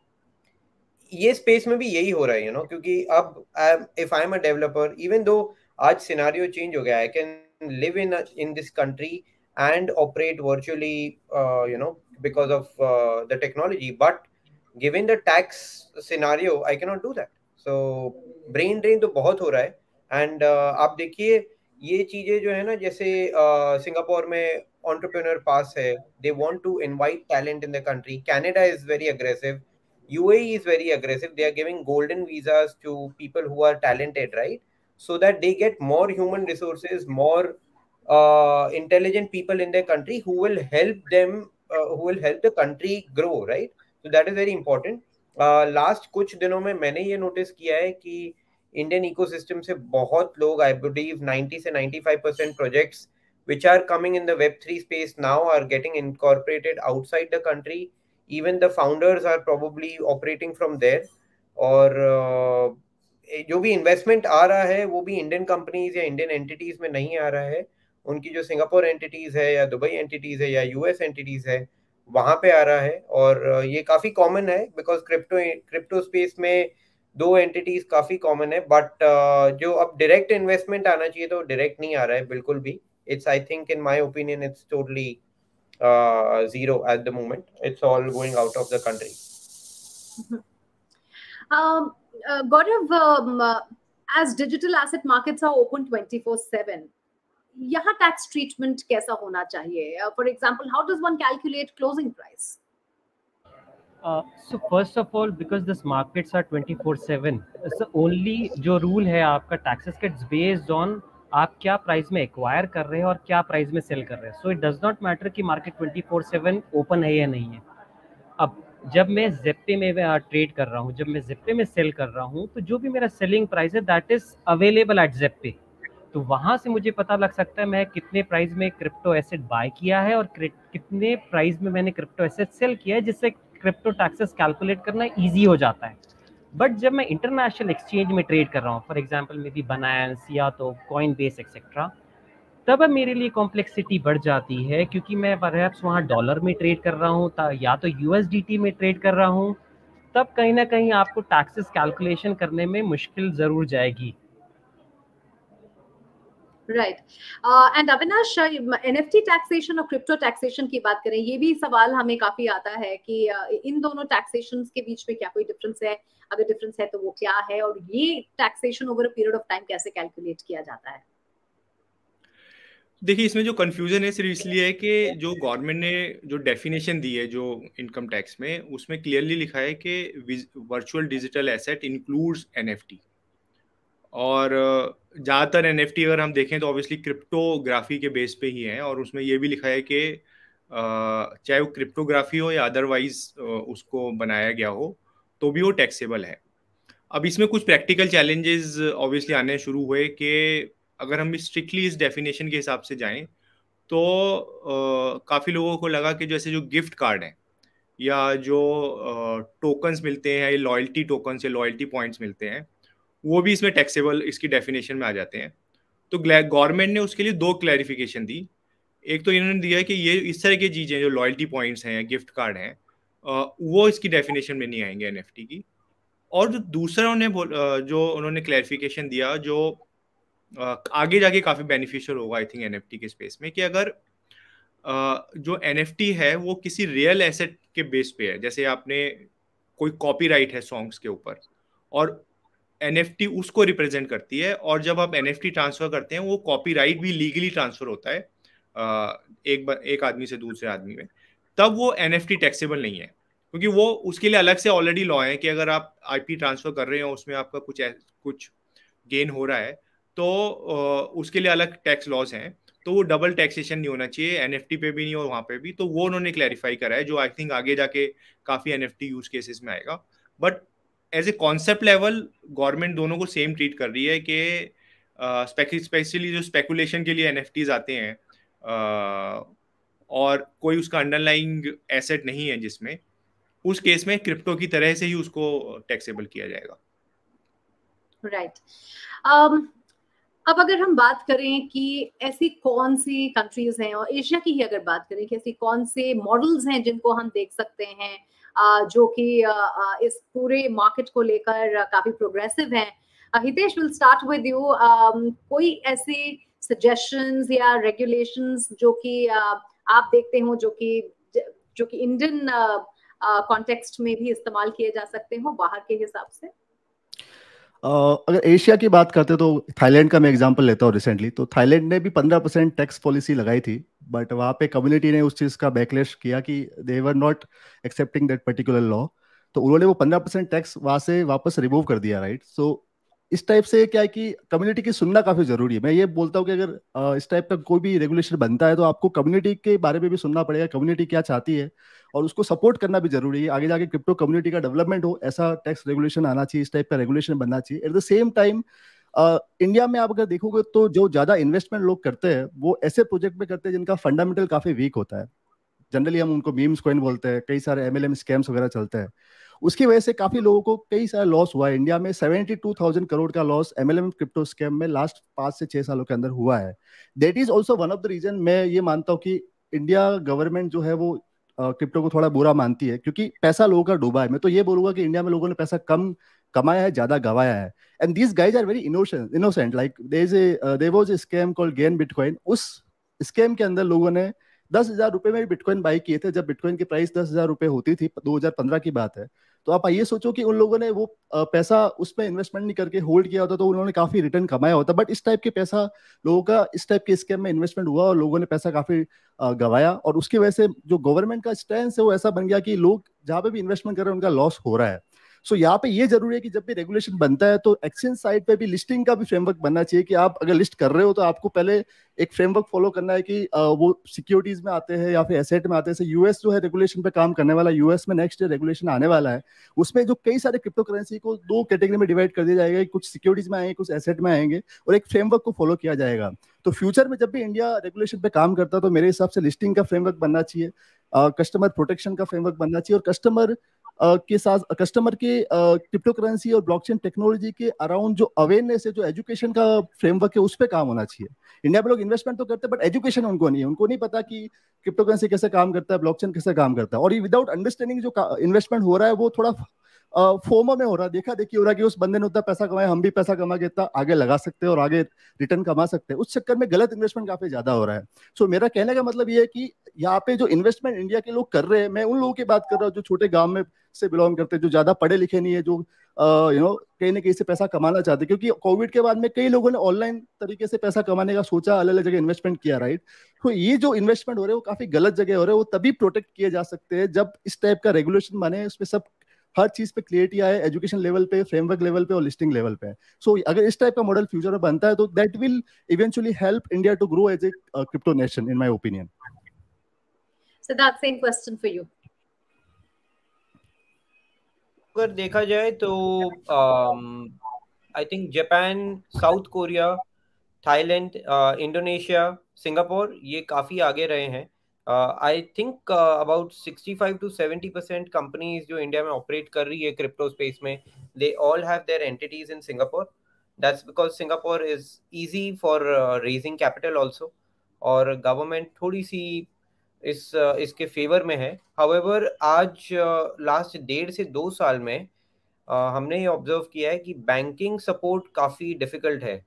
ये स्पेस में भी यही हो रहा है, यू नो, क्योंकि अब if I am a developer, even though आज सिनेरियो चेंज हो गया, I can live in in this country and operate virtually, you know, because of the technology, but given the tax scenario I can not do that. So brain drain तो बहुत हो रहा है। And uh, आप देखिए ये चीजें जो है ना, जैसे सिंगापुर uh, में एंटरप्रेन्योर पास है, they want to invite talent in the country. Canada is very aggressive, U A E is very aggressive. They are giving golden visas to people who are talented, right? So that they get more human resources, more uh, intelligent people in their country who will help them, uh, who will help the country grow, right? So that is very important. Uh, last कुछ दिनों में मैंने ये notice किया है कि Indian ecosystem से बहुत लोग, आई बिलीव ninety से ninety-five percent projects which are coming in the web three space now are getting incorporated outside the country. Even the founders are probably operating from there. और uh, जो भी investment आ रहा है वो भी Indian companies या Indian entities में नहीं आ रहा है, उनकी जो सिंगापुर एंटिटीज है या दुबई एंटिटीज है या यूएस एंटिटीज है वहां पे आ रहा है। और ये काफी कॉमन है बिकॉज क्रिप्टो क्रिप्टो स्पेस में दो एंटिटीज काफी कॉमन है। बट uh, जो अब डायरेक्ट इन्वेस्टमेंट आना चाहिए तो डायरेक्ट नहीं आ रहा है बिल्कुल भी। It's, I think, in my opinion, it's totally Uh, zero at the moment. It's all going out of the country. Um, uh, Gaurav, um, uh, as digital asset markets are open twenty-four seven, यहाँ tax treatment कैसा होना चाहिए? Uh, for example, how does one calculate closing price? Uh, so first of all, because this markets are twenty-four seven, so only जो rule है आपका taxes gets based on आप क्या price में एक्वायर कर रहे हैं और क्या प्राइस में सेल कर रहे हैं. So it does not matter कि market twenty four seven open है या नहीं है. अब जब मैं जेप्टे में ट्रेड कर रहा हूँ, जब मैं जेप्टे में सेल कर रहा हूँ, तो जो भी मेरा सेलिंग प्राइस है दैट इज अवेलेबल एट जेप्टे. तो वहाँ से मुझे पता लग सकता है मैं कितने प्राइस में क्रिप्टो एसेट बाय किया है और कितने प्राइस में मैंने क्रिप्टो एसेट सेल किया है, जिससे क्रिप्टो टैक्सेस कैलकुलेट करना ईजी हो जाता है. बट जब मैं इंटरनेशनल एक्सचेंज में ट्रेड कर रहा हूँ, for example may be Binance या तो कॉइनबेस एक्सेट्रा, तब मेरे लिए कॉम्प्लेक्सिटी बढ़ जाती है, क्योंकि मैं परहैप्स वहाँ डॉलर में ट्रेड कर रहा हूँ या तो यूएसडीटी में ट्रेड कर रहा हूँ. तब कहीं ना कहीं आपको टैक्सेस कैलकुलेशन करने में मुश्किल जरूर जाएगी. Right. And Avinash, NFT taxation और क्रिप्टो टैक्सेशन की बात करें, ये भी सवाल हमें काफी आता है कि uh, इन दोनों टैक्सेशन के बीच में क्या कोई डिफरेंस है? अगर डिफरेंस है तो वो क्या है, और ये taxation over a period of time कैसे कैलकुलेट किया जाता है? देखिए, इसमें जो कंफ्यूजन है सिर्फ इसलिए है कि जो गवर्नमेंट ने जो डेफिनेशन दी है जो इनकम टैक्स में, उसमें क्लियरली लिखा है कि virtual digital asset includes NFT. और ज़्यादातर एनएफटी अगर हम देखें तो ऑब्वियसली क्रिप्टोग्राफी के बेस पे ही हैं, और उसमें ये भी लिखा है कि चाहे वो क्रिप्टोग्राफी हो या अदरवाइज उसको बनाया गया हो तो भी वो टैक्सेबल है. अब इसमें कुछ प्रैक्टिकल चैलेंजेस ऑब्वियसली आने शुरू हुए कि अगर हम स्ट्रिक्टली इस डेफिनेशन के हिसाब से जाएं तो uh, काफ़ी लोगों को लगा कि जैसे जो गिफ्ट कार्ड हैं या जो टोकन्स uh, मिलते हैं, लॉयल्टी टोकन्स या लॉयल्टी पॉइंट्स मिलते हैं, वो भी इसमें टैक्सेबल इसकी डेफिनेशन में आ जाते हैं. तो गवर्नमेंट ने उसके लिए दो क्लैरिफिकेशन दी. एक तो इन्होंने दिया कि ये इस तरह की चीज़ें जो लॉयल्टी पॉइंट्स हैं या गिफ्ट कार्ड हैं वो इसकी डेफिनेशन में नहीं आएंगे एनएफटी की. और जो दूसरा उन्हें जो उन्होंने क्लैरिफिकेशन दिया जो आगे जाके काफ़ी बेनिफिशियल होगा आई थिंक एनएफटी के स्पेस में, कि अगर जो एनएफटी है वो किसी रियल एसेट के बेस पे है, जैसे आपने कोई कॉपीराइट है सॉन्ग्स के ऊपर और एनएफटी उसको रिप्रेजेंट करती है, और जब आप एनएफटी ट्रांसफर करते हैं वो कॉपीराइट भी लीगली ट्रांसफर होता है एक एक आदमी से दूसरे आदमी में, तब वो एनएफटी टैक्सेबल नहीं है, क्योंकि वो उसके लिए अलग से ऑलरेडी लॉ है कि अगर आप आईपी ट्रांसफर कर रहे हो उसमें आपका कुछ कुछ गेन हो रहा है तो उसके लिए अलग टैक्स लॉज हैं, तो वो डबल टैक्सेशन नहीं होना चाहिए, एनएफटी पे भी नहीं और वहाँ पे भी. तो वो उन्होंने क्लैरिफाई करा है, जो आई थिंक आगे जाके काफ़ी एनएफटी यूज केसेस में आएगा. But as a concept level government दोनों को सेम ट्रीट कर रही है कि स्पेशली जो स्पेकुलेशन के लिए एनएफटीज आते हैं uh, और कोई उसका अंडरलाइंग एसेट नहीं है जिसमें, उस केस में क्रिप्टो की तरह से ही उसको टैक्सेबल किया जाएगा. राइट. right. um, अब अगर हम बात करें कि ऐसी कौन सी कंट्रीज हैं, और एशिया की ही अगर बात करें कि ऐसी कौन से मॉडल्स हैं जिनको हम देख सकते हैं जो कि इस पूरे मार्केट को लेकर काफी प्रोग्रेसिव हैं. Hitesh, will start with you. कोई ऐसे सजेशंस या रेगुलेशंस जो कि आप देखते हो जो कि जो कि इंडियन कॉन्टेक्स्ट में भी इस्तेमाल किए जा सकते हो बाहर के हिसाब से? Uh, अगर एशिया की बात करते तो थाईलैंड का मैं एग्जांपल लेता हूँ. रिसेंटली तो थाईलैंड ने भी पंद्रह परसेंट टैक्स पॉलिसी लगाई थी, बट वहाँ पे कम्युनिटी ने उस चीज़ का बैकलैश किया कि they were not accepting that particular law, तो उन्होंने वो पंद्रह परसेंट टैक्स वहाँ से वापस रिमूव कर दिया. राइट. सो so, इस टाइप से क्या है कि कम्युनिटी की सुनना काफ़ी ज़रूरी है. मैं ये बोलता हूँ कि अगर इस टाइप का कोई भी रेगुलेशन बनता है तो आपको कम्युनिटी के बारे में भी सुनना पड़ेगा, कम्युनिटी क्या चाहती है, और उसको सपोर्ट करना भी जरूरी है. आगे जाके क्रिप्टो कम्युनिटी का डेवलपमेंट हो, ऐसा टैक्स रेगुलेशन आना चाहिए, इस टाइप का रेगुलेशन बनना चाहिए. At the same time India में आप अगर देखोगे तो जो ज़्यादा इन्वेस्टमेंट लोग करते हैं वो ऐसे प्रोजेक्ट में करते हैं जिनका फंडामेंटल काफ़ी वीक होता है. जनरली हम उनको मीम्स कॉइन बोलते हैं, कई सारे एमएलएम स्कैम्स वगैरह चलते हैं. उसकी वजह से काफी लोगों को कई सारा लॉस हुआ है. इंडिया में बहत्तर हज़ार करोड़ का लॉस एमएलएम क्रिप्टो स्कैम में लास्ट पांच से छह सालों के अंदर हुआ है. That is also one of the reason. मैं ये मानता हूँ कि इंडिया गवर्नमेंट जो है वो क्रिप्टो को थोड़ा बुरा मानती है, क्योंकि पैसा लोगों का डूबा है. मैं तो ये बोलूंगा कि इंडिया में लोगों ने पैसा कम कमाया है, ज्यादा गवाया है. And these guys are very innocent innocent like there was a scam called Gain Bitcoin. उस स्कैम के अंदर लोगों ने दस हजार रुपए में बिटकॉइन बाई किए थे, जब बिटकॉइन की प्राइस दस हजार रुपए होती थी. दो हजार पंद्रह की बात है. तो आप ये सोचो कि उन लोगों ने वो पैसा उसमें इन्वेस्टमेंट नहीं करके होल्ड किया होता तो उन्होंने काफी रिटर्न कमाया होता। बट इस टाइप के पैसा लोगों का इस टाइप के स्कैम में इन्वेस्टमेंट हुआ और लोगों ने पैसा काफी गवाया, और उसकी वजह से जो गवर्नमेंट का स्टैंड है वो ऐसा बन गया कि लोग जहाँ पे भी इन्वेस्टमेंट कर रहे हैं उनका लॉस हो रहा है। सो so, यहाँ पे ये जरूरी है कि जब भी रेगुलेशन बनता है तो एक्सचेंज साइड पे भी लिस्टिंग का भी फ्रेमवर्क बनना चाहिए कि आप अगर लिस्ट कर रहे हो तो आपको पहले एक फ्रेमवर्क फॉलो करना है कि वो सिक्योरिटीज में आते हैं या फिर एसेट में आते हैं। यूएस जो है रेगुलेशन पे काम करने वाला, यूएस में नेक्स्ट रेगुलेशन आने वाला है, उसमें जो कई सारे क्रिप्टो करेंसी को दो कैटेगरी में डिवाइड कर दिया जाएगा, कुछ सिक्योरिटीज में आएंगे, कुछ एसेट में आएंगे, और एक फ्रेमवर्क को फॉलो किया जाएगा। तो फ्यूचर में जब भी इंडिया रेगुलेशन पे काम करता है तो मेरे हिसाब से लिस्टिंग का फ्रेमवर्क बनना चाहिए, कस्टमर प्रोटेक्शन का फ्रेमवर्क बनना चाहिए, और कस्टमर Uh, के साथ कस्टमर के क्रिप्टो uh, करेंसी और ब्लॉकचेन टेक्नोलॉजी के अराउंड जो अवेयरनेस है, जो एजुकेशन का फ्रेमवर्क है, उस पर काम होना चाहिए। इंडिया में लोग इन्वेस्टमेंट तो करते हैं बट एजुकेशन उनको नहीं है, उनको नहीं पता कि क्रिप्टो करेंसी कैसे काम करता है, ब्लॉकचेन कैसे काम करता है, और ये विदाउट अंडरस्टैंडिंग जो इन्वेस्टमेंट हो रहा है वो थोड़ा फोमो में हो रहा है, देखा देखी हो रहा है कि उस बंदे ने उतना पैसा कमाया, हम भी पैसा कमा के इतना आगे लगा सकते हैं और आगे रिटर्न कमा सकते हैं। उस चक्कर में गलत इन्वेस्टमेंट काफी ज्यादा हो रहा है। सो so, मेरा कहने का मतलब ये है कि यहाँ पे जो इन्वेस्टमेंट इंडिया के लोग कर रहे हैं, मैं उन लोगों की बात कर रहा हूँ जो छोटे गांव में से बिलोंग करते हैं, जो ज्यादा पढ़े लिखे नहीं है, जो यू नो कहीं ना कहीं से पैसा कमाना चाहते हैं, क्योंकि कोविड के बाद में कई लोगों ने ऑनलाइन तरीके से पैसा कमाने का सोचा, अलग अलग जगह इन्वेस्टमेंट किया, राइट। तो ये जो इन्वेस्टमेंट हो रहे हैं वो काफी गलत जगह हो रहे हैं, वो तभी प्रोटेक्ट किए जा सकते हैं जब इस टाइप का रेगुलेशन बने, उसमें सब हर चीज पे क्लियरिटी आए, एजुकेशन लेवल पे, फ्रेमवर्क लेवल पे और लिस्टिंग लेवल पे। सो so, अगर इस टाइप का मॉडल फ्यूचर में बनता है तो that will eventually help India to grow as a crypto nation, in my opinion. Siddharth, same question for you. अगर देखा जाए तो I think Japan, South Korea, Thailand, Indonesia, Singapore, ये काफी आगे रहे हैं। I think about sixty five to seventy percent companies जो इंडिया में ऑपरेट कर रही है क्रिप्टो स्पेस में, they all have their entities in Singapore. That's because Singapore is easy for raising capital also, और गवर्नमेंट थोड़ी सी इस uh, इसके फेवर में है। हाउएवर आज लास्ट uh, डेढ़ से दो साल में uh, हमने ये ऑब्जर्व किया है कि बैंकिंग सपोर्ट काफ़ी डिफिकल्ट है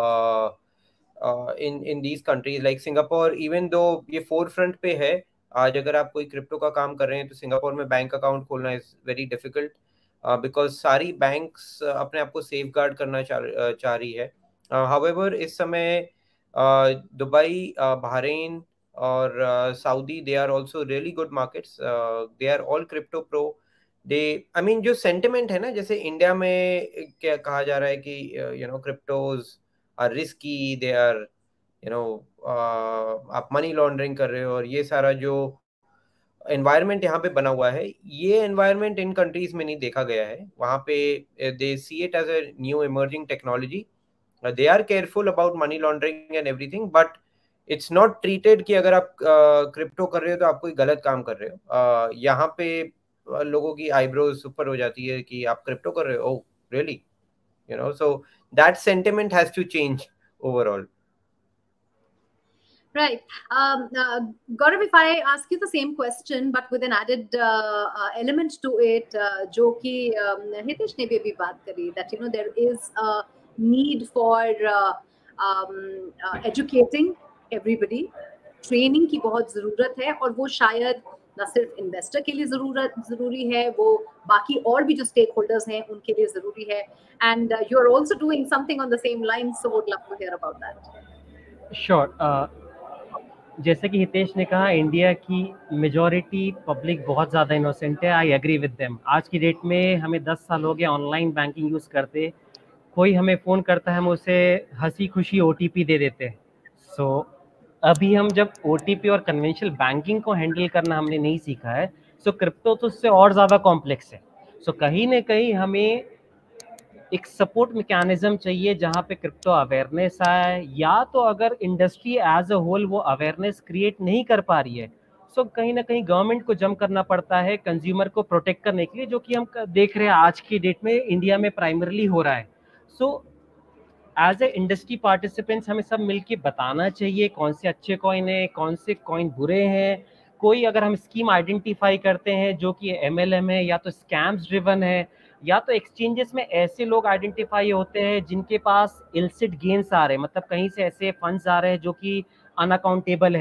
in in these countries like Singapore. Even though ये फोर फ्रंट पे है, आज अगर आप कोई क्रिप्टो का काम कर रहे हैं तो सिंगापुर में बैंक अकाउंट खोलना इज वेरी डिफिकल्ट, बिकॉज सारी बैंक्स अपने आप को सेफ गार्ड करना चाह चाह रही है। हाउएवर uh, इस समय दुबई, बहरीन और Saudi, they are also really good markets, they are all crypto pro. They I mean जो सेंटिमेंट है ना, जैसे इंडिया में क्या कहा जा रहा है कि you know cryptos are risky, they are you know आप मनी लॉन्ड्रिंग कर रहे हो, और ये सारा जो एनवायरनमेंट यहाँ पे बना हुआ है, ये एनवायरनमेंट इन कंट्रीज में नहीं देखा गया है। वहाँ पे they see it as a new emerging technology, they are careful about money laundering and everything, but it's not treated कि अगर आप क्रिप्टो uh, कर रहे हो तो आप कोई गलत काम कर रहे हो। uh, यहाँ पे uh, लोगों की आईब्रोज ऊपर हो जाती है कि आप क्रिप्टो कर रहे हो, oh really, you know, so that sentiment has to change overall. Right. Um, uh, Gaurav, if I ask you the same question, but with an added uh, uh, element to it, uh, जो कि um, Hitesh ने भी अभी बात करी, that you know there is a need for uh, um, uh, educating everybody, training की बहुत जरूरत है, और वो शायद न सिर्फ इन्वेस्टर के लिए जरूरत जरूरी है, वो बाकी और भी जो स्टेक होल्डर्स हैं उनके लिए जरूरी है, and you are also doing something on the same line, so would love to hear about that. Sure. जैसे कि हितेश ने कहा, इंडिया की मेजॉरिटी पब्लिक बहुत ज़्यादा इनोसेंट है, आई एग्री विद देम। आज की डेट में हमें दस साल हो गए ऑनलाइन बैंकिंग यूज़ करते, कोई हमें फ़ोन करता है हम उसे हंसी खुशी ओटीपी दे देते हैं। सो so, अभी हम जब ओटीपी और कन्वेंशनल बैंकिंग को हैंडल करना हमने नहीं सीखा है, सो so, क्रिप्टो तो उससे और ज़्यादा कॉम्प्लेक्स है। सो so, कहीं ना कहीं हमें एक सपोर्ट मैकेनिज्म चाहिए जहाँ पे क्रिप्टो अवेयरनेस आए, या तो अगर इंडस्ट्री एज अ होल वो अवेयरनेस क्रिएट नहीं कर पा रही है, सो so, कहीं ना कहीं गवर्नमेंट को जंप करना पड़ता है कंज्यूमर को प्रोटेक्ट करने के लिए, जो कि हम देख रहे हैं आज की डेट में इंडिया में प्राइमरली हो रहा है। So as a industry participants हमें सब मिलके बताना चाहिए कौन से अच्छे कॉइन है, कौन से कॉइन बुरे हैं। कोई अगर हम स्कीम आइडेंटिफाई करते हैं जो कि एमएलएम है या तो स्कैम्स ड्रिवन है, या तो एक्सचेंजेस में ऐसे लोग आइडेंटिफाई होते हैं जिनके पास इल्सिट गेन्स आ रहे हैं, मतलब कहीं से ऐसे फंड्स आ रहे हैं जो कि अनअकाउंटेबल है,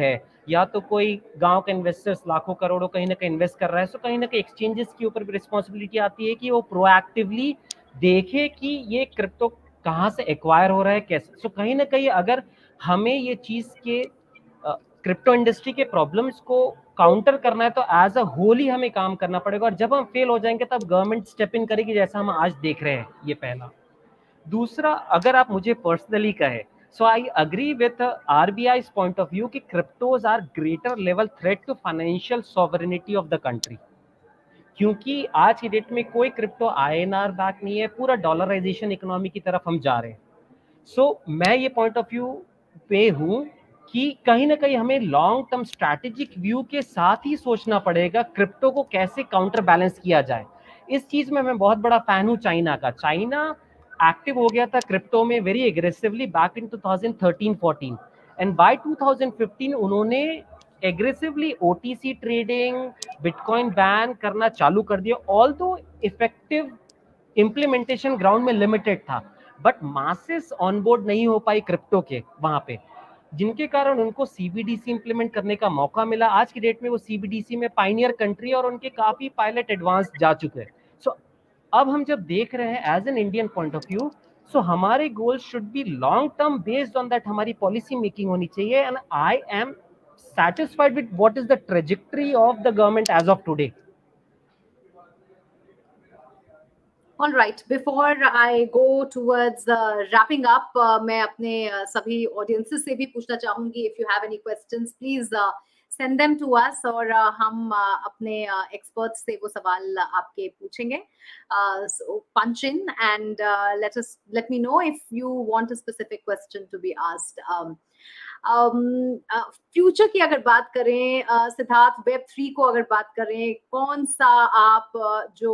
या तो कोई गांव के इन्वेस्टर्स लाखों करोड़ों कहीं ना कहीं इन्वेस्ट कर रहा है, सो कहीं ना कहीं एक्सचेंजेस के ऊपर भी रिस्पॉन्सिबिलिटी आती है कि वो प्रोएक्टिवली देखे कि ये क्रिप्टो कहाँ से एक्वायर हो रहा है, कैसे। सो कहीं ना कहीं अगर हमें ये चीज के क्रिप्टो इंडस्ट्री के प्रॉब्लम्स को काउंटर करना है तो एज अ होल ही हमें काम करना पड़ेगा, और जब हम फेल हो जाएंगे तब गवर्नमेंट स्टेप इन करेगी, जैसा हम आज देख रहे हैं। ये पहला। दूसरा, अगर आप मुझे पर्सनली कहे, so I agree with RBI's point of view कि cryptos are greater level threat to financial sovereignty of the country, क्योंकि आज की डेट में कोई क्रिप्टो आईएनआर बैक नहीं है, पूरा डॉलराइजेशन इकोनॉमी की तरफ हम जा रहे हैं। सो so, मैं ये पॉइंट ऑफ व्यू पे हूं कि कहीं ना कहीं हमें लॉन्ग टर्म स्ट्रैटेजिक व्यू के साथ ही सोचना पड़ेगा क्रिप्टो को कैसे काउंटर बैलेंस किया जाए। इस चीज में मैं बहुत बड़ा फैन हूं चाइना का। चाइना एक्टिव हो गया था क्रिप्टो में very aggressively back in twenty thirteen fourteen, and by twenty fifteen उन्होंने aggressively OTC trading, bitcoin ban करना चालू कर दिया। ऑल्दो इफेक्टिव इम्प्लीमेंटेशन ग्राउंड में लिमिटेड था, बट मासेस ऑनबोर्ड नहीं हो पाई क्रिप्टो के वहां पे, जिनके कारण उनको सीबीडीसी इंप्लीमेंट करने का मौका मिला। आज की डेट में वो सीबीडीसी में पायनियर कंट्री और उनके काफी पायलट एडवांस जा चुके हैं। सो so, अब हम जब देख रहे हैं as an Indian point of view, so हमारे goals should be long term based on that, हमारी पॉलिसी मेकिंग होनी चाहिए। And I am satisfied with what is the trajectory of the government as of today. All right, before I go towards uh, wrapping up, uh, मैं अपने uh, सभी audiences से भी पूछना चाहूंगी, if you have any questions, please uh, send them to us, और uh, हम uh, अपने uh, experts से वो सवाल uh, आपके पूछेंगे. Uh, so punch in and uh, let us let me know if you want a specific question to be asked. Um, future um, uh, की अगर बात करें, uh, सिद्धार्थ, वेब थ्री को अगर बात करें, कौन सा आप uh, जो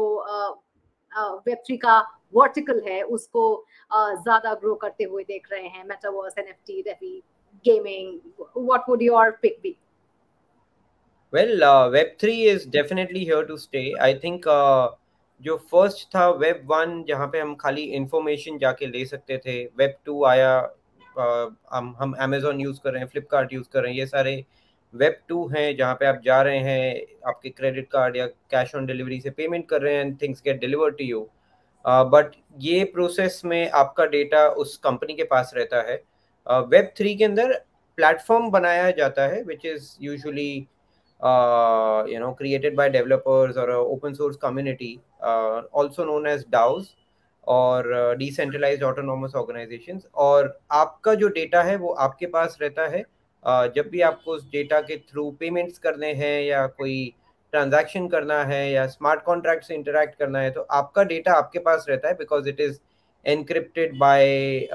वेब uh, थ्री uh, का वर्टिकल है उसको uh, ज्यादा ग्रो करते हुए देख रहे हैं? Metaverse, NFT, ReFi, gaming, what would your pick be? Well, web three is definitely here to stay. I think जो फर्स्ट था वेब वन, जहाँ पे हम खाली इंफॉर्मेशन जाके ले सकते थे, वेब टू आया, Uh, हम हम अमेजोन यूज कर रहे हैं, फ्लिपकार्ट यूज कर रहे हैं, ये सारे वेब टू हैं जहाँ पे आप जा रहे हैं, आपके क्रेडिट कार्ड या कैश ऑन डिलीवरी से पेमेंट कर रहे हैं and things get delivered to you. But ये प्रोसेस में आपका डेटा उस कंपनी के पास रहता है। वेब uh, थ्री के अंदर प्लेटफॉर्म बनाया जाता है which is usually you know created by developers और open source community, also known as DAOs और डिसेंट्रलाइज्ड ऑटोनोमस ऑर्गेनाइजेशंस। और आपका जो डेटा है वो आपके पास रहता है। uh, जब भी आपको उस डेटा के थ्रू पेमेंट्स करने हैं या कोई ट्रांजैक्शन करना है या स्मार्ट कॉन्ट्रैक्ट से इंटरैक्ट करना है, तो आपका डेटा आपके पास रहता है because it is encrypted by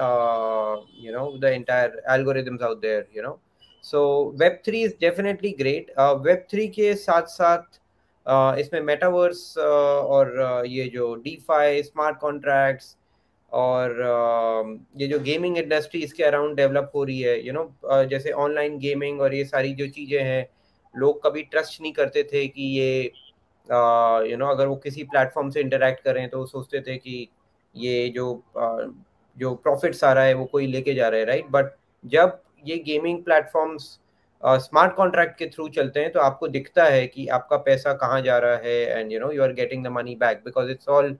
you know the entire algorithms out there, you know. So web three is definitely great. Web three के साथ साथ Uh, इसमें मेटावर्स uh, और uh, ये जो डीफाई, स्मार्ट कॉन्ट्रैक्ट्स और uh, ये जो गेमिंग इंडस्ट्री इसके अराउंड डेवलप हो रही है, you you know know, uh, जैसे ऑनलाइन गेमिंग और ये सारी जो चीज़ें हैं, लोग कभी ट्रस्ट नहीं करते थे कि ये you uh, know you know, अगर वो किसी प्लेटफॉर्म से इंटरेक्ट करें तो सोचते थे कि ये जो uh, जो प्रॉफिट्स आ रहा है वो कोई लेके जा रहा है, राइट। बट जब ये गेमिंग प्लेटफॉर्म्स स्मार्ट कॉन्ट्रैक्ट के थ्रू चलते हैं तो आपको दिखता है कि आपका पैसा कहाँ जा रहा है and you know you are getting the money back because it's all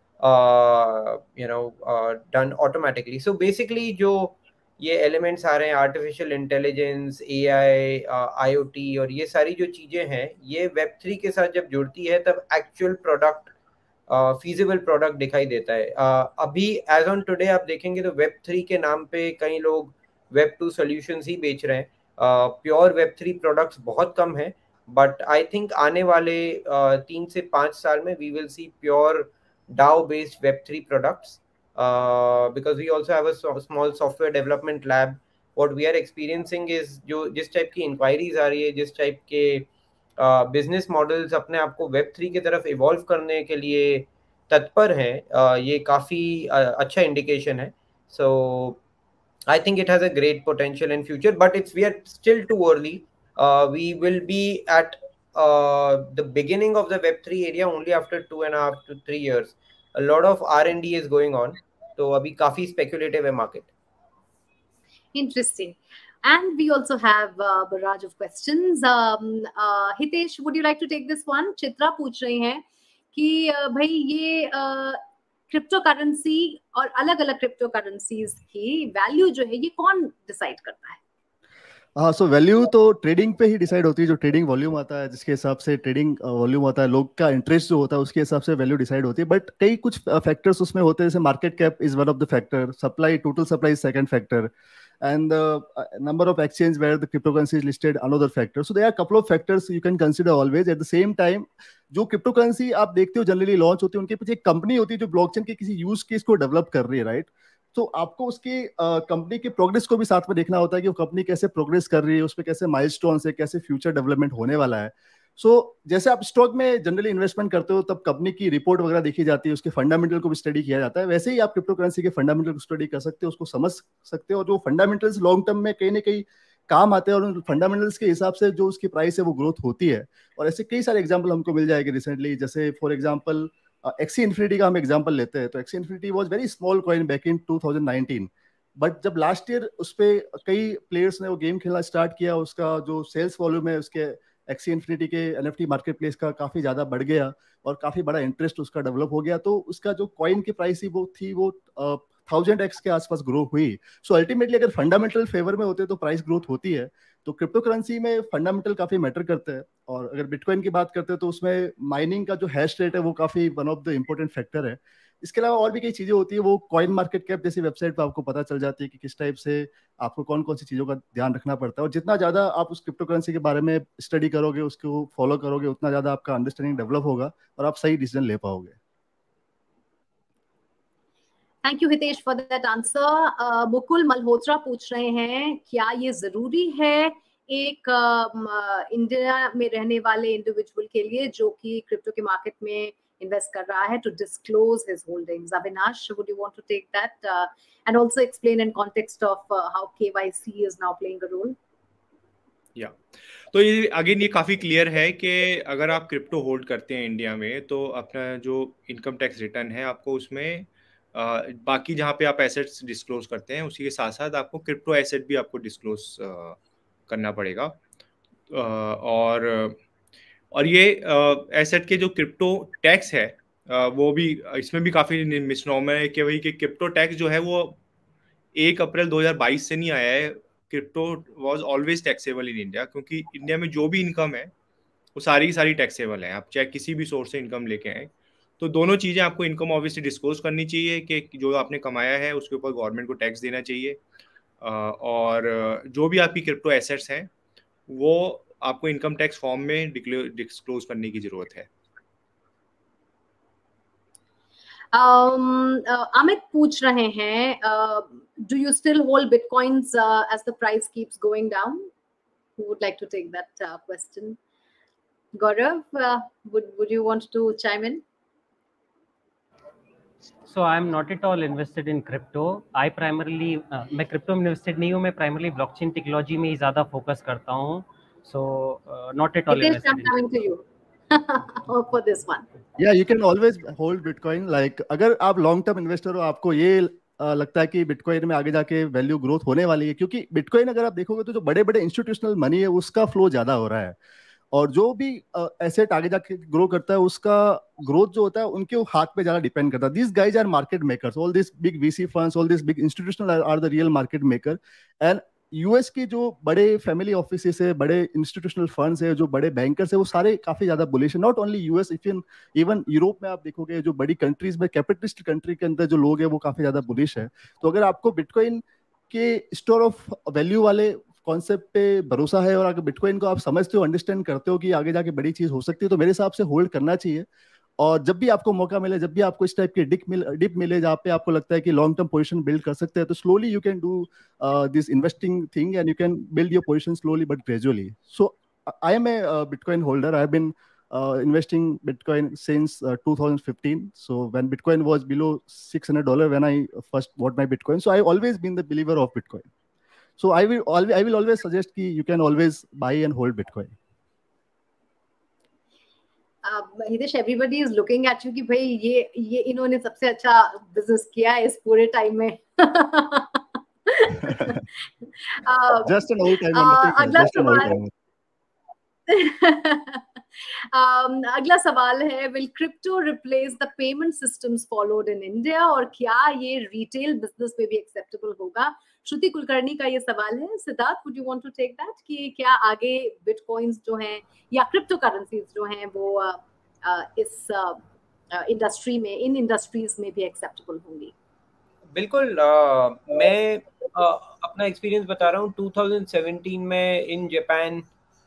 you know done automatically. So basically जो ये एलिमेंट्स आ रहे हैं, आर्टिफिशियल इंटेलिजेंस, एआई, आईओटी और ये सारी जो चीज़ें हैं, ये वेब थ्री के साथ जब जुड़ती है तब एक्चुअल प्रोडक्ट, फीजिबल प्रोडक्ट दिखाई देता है। uh, अभी एज ऑन टुडे आप देखेंगे तो वेब थ्री के नाम पे कई लोग वेब टू सॉल्यूशंस ही बेच रहे हैं। प्योर वेब थ्री प्रोडक्ट्स बहुत कम है, बट आई थिंक आने वाले uh, तीन से पाँच साल में we will see pure DAO based web three products because we also have a small software development lab. What we are experiencing is जो जिस टाइप की इंक्वायरीज आ रही है, जिस टाइप के बिजनेस uh, मॉडल्स अपने आप को वेब थ्री की तरफ इवॉल्व करने के लिए तत्पर हैं, uh, ये काफ़ी uh, अच्छा इंडिकेशन है। So so, I think it has a great potential in future, but it's we are still too early. Uh, we will be at uh, the beginning of the Web three area only after two and a half to three years. A lot of R and D is going on, so abhi काफी speculative है market. Interesting. And we also have a barrage of questions. Um, uh, Hitesh, would you like to take this one? Chitra पूछ रही हैं कि uh, भाई ये crypto uh, currency और अलग अलग क्रिप्टो करेंसीज की वैल्यू जो है ये कौन डिसाइड करता है? हाँ, सो वैल्यू तो ट्रेडिंग पे ही डिसाइड होती है, जो ट्रेडिंग वॉल्यूम आता है, जिसके हिसाब से ट्रेडिंग वॉल्यूम आता है, लोग का इंटरेस्ट जो होता है उसके हिसाब से वैल्यू डिसाइड होती है. बट कई कुछ फैक्टर्स उसमें होते हैं, जैसे market cap is one of the factor, supply, total supply is second factor, and the uh, number of exchange where the cryptocurrency is listed another factor. So there are a couple of factors you can consider always. At the same time, जो cryptocurrency आप देखते हो generally launch होती है, उनके पीछे एक company होती है जो ब्लॉकचेन के किसी यूज केस को डेवलप कर रही है, राइट? तो आपको उसके कंपनी के प्रोग्रेस को भी साथ में देखना होता है कि वो कंपनी कैसे प्रोग्रेस कर रही है, उस पर कैसे माइलस्टोन्स है, कैसे फ्यूचर डेवलपमेंट होने वाला है. सो so, जैसे आप स्टॉक में जनरली इन्वेस्टमेंट करते हो तब कंपनी की रिपोर्ट वगैरह देखी जाती है, उसके फंडामेंटल को भी स्टडी किया जाता है. वैसे ही आप क्रिप्टो करेंसी के फंडामेंटल को स्टडी कर सकते हो, उसको समझ सकते हो, और जो फंडामेंटल्स लॉन्ग टर्म में कहीं ना कहीं काम आते हैं और उन फंडामेंटल्स के हिसाब से जो उसकी प्राइस है वो ग्रोथ होती है. और ऐसे कई सारे एग्जाम्पल हमको मिल जाएंगे रिसेंटली. जैसे फॉर एग्जाम्पल एक्सी इन्फिनिटी का हम एग्जाम्पल लेते हैं, तो Axie Infinity was very small coin back in two thousand nineteen, but जब लास्ट ईयर उस पर कई प्लेयर्स ने वो गेम खेलना स्टार्ट किया, उसका जो सेल्स वॉल्यूम है उसके एक्सी इन्फिनिटी के एनएफटी मार्केट प्लेस का काफी ज्यादा बढ़ गया और काफी बड़ा इंटरेस्ट उसका डेवलप हो गया. तो उसका जो कॉइन की प्राइस ही वो थी वो थाउजेंड एक्स के आसपास ग्रो हुई. सो अल्टीमेटली अगर फंडामेंटल फेवर में होते तो प्राइस ग्रोथ होती है. तो क्रिप्टो करेंसी में फंडामेंटल काफी मैटर करते हैं. और अगर बिटकॉइन की बात करते हैं तो उसमें माइनिंग का जो हैश रेट है वो काफी one of the important factor है. इसके अलावा और भी कई चीजें होती है, वो कॉइन मार्केट कैप जैसी वेबसाइट पर आपको पता चल जाती है कि किस टाइप से आपको कौन कौन सी चीजों का ध्यान रखना पड़ता है. और जितना ज्यादा आप उस क्रिप्टो करेंसी के बारे में स्टडी करोगे, उसको फॉलो करोगे, उतना ज्यादा आपका अंडरस्टैंडिंग डेवलप होगा और आप सही डिसीजन ले पाओगे. Thank you Hitesh for that answer. Mukul Malhotra पूछ रहे हैं, क्या ये जरूरी है एक इंडिया uh, में रहने वाले इंडिविजुअल के लिए जो कि क्रिप्टो के मार्केट में इन्वेस्ट कर रहा है, to disclose his holdings? Avinash, would you want to take that uh, and also explain in context of uh, how K Y C is now playing a role? या तो ये again ये काफ़ी clear है कि अगर आप क्रिप्टो होल्ड करते हैं इंडिया में तो अपना जो इनकम टैक्स रिटर्न है आपको उसमें आ, बाकी जहाँ पे आप एसेट्स डिस्क्लोज करते हैं उसी के साथ साथ आपको क्रिप्टो एसेट भी आपको डिस्क्लोज करना पड़ेगा. आ, और और ये एसेट के जो क्रिप्टो टैक्स है आ, वो भी इसमें भी काफ़ी मिसनॉमर है कि भाई कि क्रिप्टो टैक्स जो है वो एक अप्रैल दो हज़ार बाईस से नहीं आया है. Crypto was always taxable in India, क्योंकि इंडिया में जो भी इनकम है वो सारी की सारी टैक्सेबल है. आप चाहे किसी भी सोर्स से इनकम लेके आए तो दोनों चीज़ें आपको इनकम ऑब्वियसली डिस्क्लोज करनी चाहिए कि जो आपने कमाया है उसके ऊपर गवर्नमेंट को टैक्स देना चाहिए. और जो भी आपकी क्रिप्टो एसेट्स हैं वो आपको इनकम टैक्स फॉर्म में डिस्क्लोज करने की जरूरत है. Um, uh, Amit पूछ रहे हैं, uh, do you still hold bitcoins uh, as the price keeps going down? Who would like to take that uh, question? Gaurav, uh, would would you want to chime in? So I'm not at all invested in crypto. I primarily uh, मैं crypto में invested नहीं हूँ. मैं primarily blockchain technology में ही ज़्यादा focus करता हूँ. So uh, not at all invested. I'm coming to you. For this one. Yeah, you can always hold Bitcoin. Like अगर आप long term investor हो, आपको ये uh, लगता है कि बिटकॉइन में आगे जाके वैल्यू ग्रोथ होने वाली है, क्योंकि बिटकॉइन अगर आप देखोगे तो जो बड़े बड़े इंस्टीट्यूशनल मनी है उसका फ्लो ज्यादा हो रहा है. और जो भी एसेट uh, आगे जाके ग्रो करता है उसका ग्रोथ जो होता है उनके हाथ पे ज्यादा डिपेंड करता है. This guys are market makers. All this big VC funds, all this big institutional are the real market maker. And US की जो बड़े फैमिली ऑफिसेस है, बड़े इंस्टीट्यूशनल फंड्स है, जो बड़े बैंकर्स है, वो सारे काफी ज्यादा बुलिश है. Not only US, even even Europe में आप देखोगे जो बड़ी कंट्रीज में, कैपिटलिस्ट कंट्री के अंदर जो लोग है वो काफी ज्यादा बुलिश है. तो अगर आपको बिटकॉइन के स्टोर ऑफ वैल्यू वाले कॉन्सेप्ट पे भरोसा है और अगर बिटकॉइन को आप समझते हो, अंडरस्टैंड करते हो कि आगे जाके बड़ी चीज हो सकती है, तो मेरे हिसाब से होल्ड करना चाहिए. और जब भी आपको मौका मिले, जब भी आपको इस टाइप की डिप मिले डिप मिले जहाँ पे आपको लगता है कि लॉन्ग टर्म पोजीशन बिल्ड कर सकते हैं, तो slowly you can do this investing thing and you can build your position slowly but gradually. So I am a bitcoin holder. I have been investing Bitcoin since uh, two thousand fifteen. So when Bitcoin was below six hundred dollars when I first bought my Bitcoin, so I always been the believer of Bitcoin. So I will always I will always suggest कि you can always buy and hold Bitcoin. Hitesh, everybody is looking at you कि भाई ये ये इन्होंने सबसे अच्छा business किया है इस पूरे टाइम में. जस्ट एन ओल्ड टाइमर, अगला जस्ट एन ओल्ड सवाल टाइमर। um, अगला सवाल है, will crypto replace the payment systems followed in India, और क्या ये रिटेल बिजनेस में भी एक्सेप्टेबल होगा? श्रुति कुलकर्णी का ये सवाल है। Siddharth, would you want to take that, कि क्या आगे बिटकॉइंस जो हैं या क्रिप्टो करेंसीज जो हैं वो uh, uh, इस इंडस्ट्री uh, uh, में, इन इंडस्ट्रीज में भी एक्सेप्टेबल होंगी? बिल्कुल, uh, मैं uh, अपना एक्सपीरियंस बता रहा हूँ। टू थाउजेंड सेवेंटीन में in Japan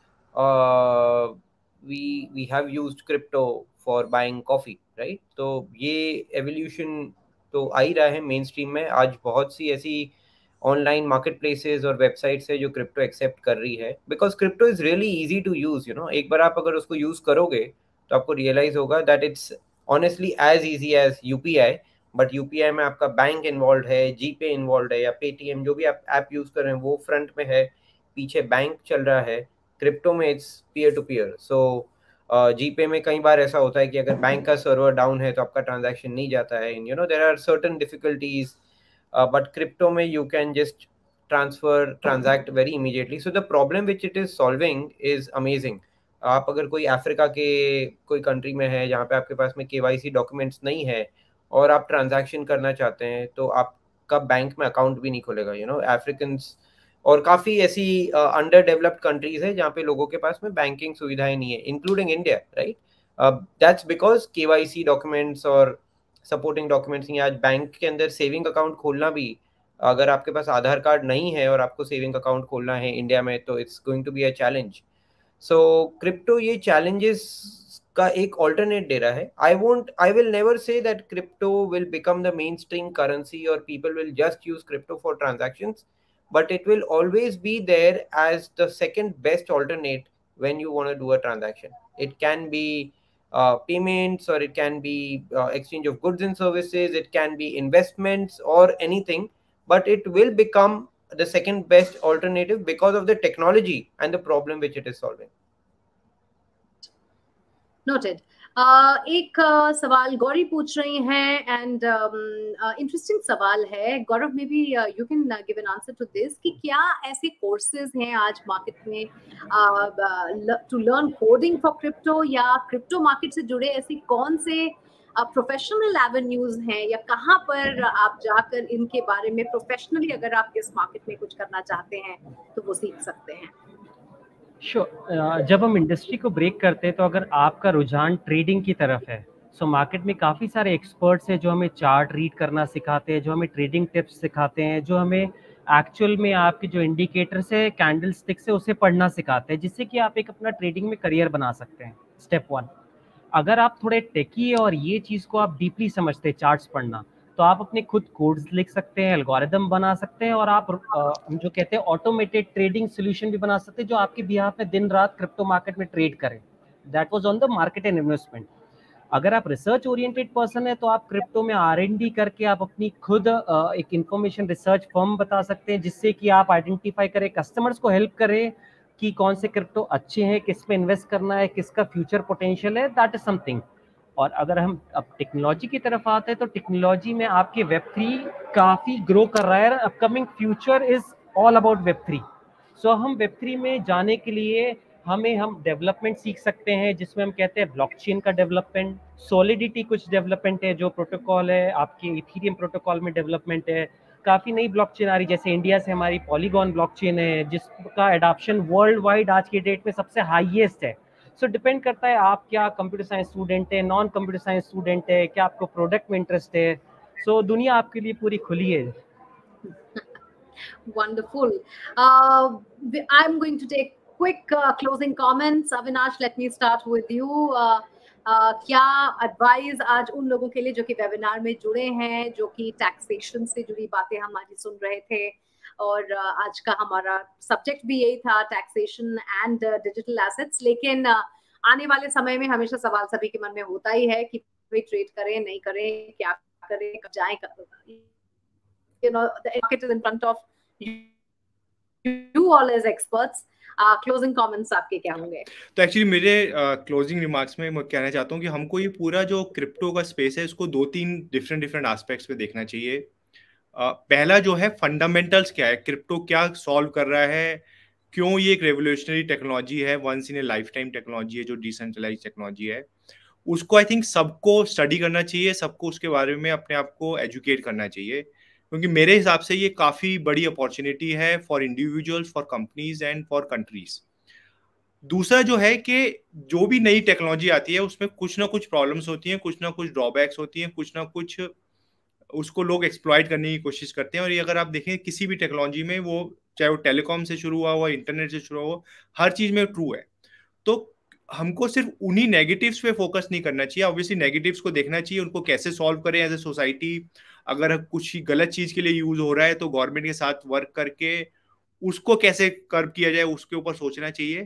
Uh, we we have used crypto for buying coffee, right? तो ये एवोल्यूशन तो आ ही रहा है मेन स्ट्रीम में। आज बहुत सी ऐसी ऑनलाइन मार्केट प्लेसेस और वेबसाइट्स है जो क्रिप्टो एक्सेप्ट कर रही है, because crypto is really easy to use. You know, एक बार आप अगर उसको यूज करोगे तो आपको रियलाइज होगा that it's honestly as easy as UPI, but UPI में आपका बैंक इन्वॉल्व है, जीपे इन्वॉल्व है, या पेटीएम जो भी आप ऐप यूज कर रहे हैं वो फ्रंट में है, पीछे बैंक चल रहा है। क्रिप्टो में it's peer to peer. So GPay में कई बार ऐसा होता है कि अगर बैंक का सर्वर डाउन है तो आपका ट्रांजैक्शन नहीं जाता है, you know there are certain difficulties, but crypto में you can just transfer transact very immediately. So the problem which it is solving is amazing. आप अगर कोई अफ्रीका के कोई कंट्री में है जहाँ पे आपके पास में केवाईसी डॉक्यूमेंट्स नहीं है और आप ट्रांजैक्शन करना चाहते हैं तो आपका बैंक में अकाउंट भी नहीं खुलेगा। यू नो, अफ्रीकन्स और काफ़ी ऐसी अंडर डेवलप्ड कंट्रीज है जहाँ पे लोगों के पास में बैंकिंग सुविधाएं नहीं है, including India, right? That's because KYC documents और सपोर्टिंग डॉक्यूमेंट्स नहीं। आज बैंक के अंदर सेविंग अकाउंट खोलना भी, अगर आपके पास आधार कार्ड नहीं है और आपको सेविंग अकाउंट खोलना है इंडिया में, तो it's going to be a challenge. So crypto ये चैलेंजेस का एक ऑल्टरनेट दे रहा है। I won't I will never say that crypto will become the mainstream currency और people will just use crypto for transactions, but it will always be there as the second best alternate when you want to do a transaction. It can be uh, payments, or it can be uh, exchange of goods and services, it can be investments or anything, but it will become the second best alternative because of the technology and the problem which it is solving. Noted. Uh, एक uh, सवाल गौरी पूछ रही हैं, and interesting um, uh, सवाल है Gaurav, maybe you can give an answer to this, कि क्या ऐसे कोर्सेज हैं आज मार्केट में to learn coding for crypto, या क्रिप्टो मार्केट से जुड़े ऐसी कौन से प्रोफेशनल uh, एवेन्यूज हैं, या कहाँ पर आप जाकर इनके बारे में प्रोफेशनली अगर आप इस मार्केट में कुछ करना चाहते हैं तो वो सीख सकते हैं? Sure. uh, जब हम इंडस्ट्री को ब्रेक करते हैं तो अगर आपका रुझान ट्रेडिंग की तरफ है, सो so मार्केट में काफ़ी सारे एक्सपर्ट्स हैं जो हमें चार्ट रीड करना सिखाते हैं, जो हमें ट्रेडिंग टिप्स सिखाते हैं, जो हमें एक्चुअल में आपके जो इंडिकेटर्स है, कैंडल स्टिक्स है, उसे पढ़ना सिखाते हैं, जिससे कि आप एक अपना ट्रेडिंग में करियर बना सकते हैं। स्टेप वन, अगर आप थोड़े टेकी है और ये चीज़ को आप डीपली समझते हैं, चार्ट्स पढ़ना, तो आप अपने खुद कोड्स लिख सकते हैं, एल्गोरिदम बना सकते हैं, और आप हम जो कहते हैं ऑटोमेटेड ट्रेडिंग सोल्यूशन भी बना सकते हैं जो आपके बिहाफ में दिन रात क्रिप्टो मार्केट में ट्रेड करें। That was on the market and investment. अगर आप रिसर्च ओरिएंटेड पर्सन है तो आप क्रिप्टो में आर एंड डी करके आप अपनी खुद एक इंफॉर्मेशन रिसर्च फर्म बता सकते हैं, जिससे कि आप आइडेंटिफाई करें, कस्टमर्स को हेल्प करें कि कौन से क्रिप्टो अच्छे हैं, किस में इन्वेस्ट करना है, किसका फ्यूचर पोटेंशियल है, दैट इज समथिंग। और अगर हम अब टेक्नोलॉजी की तरफ आते हैं तो टेक्नोलॉजी में आपके वेब थ्री काफ़ी ग्रो कर रहा है। Upcoming future is all about web three. So हम वेब थ्री में जाने के लिए हमें हम डेवलपमेंट सीख सकते हैं, जिसमें हम कहते हैं ब्लॉकचेन का डेवलपमेंट, सॉलिडिटी कुछ डेवलपमेंट है, जो प्रोटोकॉल है आपके इथेरियम प्रोटोकॉल में डेवलपमेंट है। काफ़ी नई ब्लॉकचेन आ रही, जैसे इंडिया से हमारी पॉलीगॉन ब्लॉकचेन है, जिसका एडॉप्शन वर्ल्ड वाइड आज के डेट में सबसे हाईएस्ट है। सो so, डिपेंड करता है आप क्या कंप्यूटर साइंस स्टूडेंट है, नॉन कंप्यूटर साइंस स्टूडेंट है, क्या आपको प्रोडक्ट में इंटरेस्ट है। सो so, दुनिया आपके लिए पूरी खुली है। Wonderful. Uh, I'm going to take quick uh, closing comments. Avinash, let me start with you. Uh, uh, क्या एडवाइस आज उन लोगों के लिए जो कि वेबिनार में जुड़े हैं, जो कि टैक्सेशन से जुड़ी बातें हमारी सुन रहे थे, और uh, आज का हमारा सब्जेक्ट भी यही था, टैक्सेशन एंड डिजिटल एसेट्स। लेकिन uh, आने वाले समय में हमेशा सवाल सभी के मन में होता ही है कि वे ट्रेड करें, नहीं करें, क्या करें, कब जाएं, you know, the market is in front of you, you all as experts. Closing uh, comments आपके क्या होंगे? तो एक्चुअली मेरे क्लोजिंग uh, रिमार्क्स में मैं कहना चाहता हूँ कि हमको ये पूरा जो क्रिप्टो का स्पेस है इसको दो तीन डिफरेंट डिफरेंट एस्पेक्ट्स पे देखना चाहिए। पहला जो है फंडामेंटल्स क्या है, क्रिप्टो क्या सॉल्व कर रहा है, क्यों ये एक रेवोल्यूशनरी टेक्नोलॉजी है, once in a lifetime technology है जो डिसेंट्रलाइज टेक्नोलॉजी है, उसको आई थिंक सबको स्टडी करना चाहिए, सबको उसके बारे में अपने आप को एजुकेट करना चाहिए, क्योंकि मेरे हिसाब से ये काफ़ी बड़ी अपॉर्चुनिटी है for individuals, for companies and for countries. दूसरा जो है कि जो भी नई टेक्नोलॉजी आती है उसमें कुछ ना कुछ प्रॉब्लम्स होती हैं, कुछ ना कुछ ड्रॉबैक्स होती हैं, कुछ ना कुछ उसको लोग एक्सप्लॉइट करने की कोशिश करते हैं। और ये अगर आप देखें किसी भी टेक्नोलॉजी में, वो चाहे वो टेलीकॉम से शुरू हुआ हुआ, इंटरनेट से शुरू हुआ, हर चीज़ में ट्रू है। तो हमको सिर्फ उन्हीं नेगेटिव्स पे फोकस नहीं करना चाहिए, ऑब्वियसली नेगेटिव्स को देखना चाहिए, उनको कैसे सॉल्व करें एज ए सोसाइटी। अगर कुछ गलत चीज़ के लिए यूज हो रहा है तो गवर्नमेंट के साथ वर्क करके उसको कैसे कर्व किया जाए उसके ऊपर सोचना चाहिए,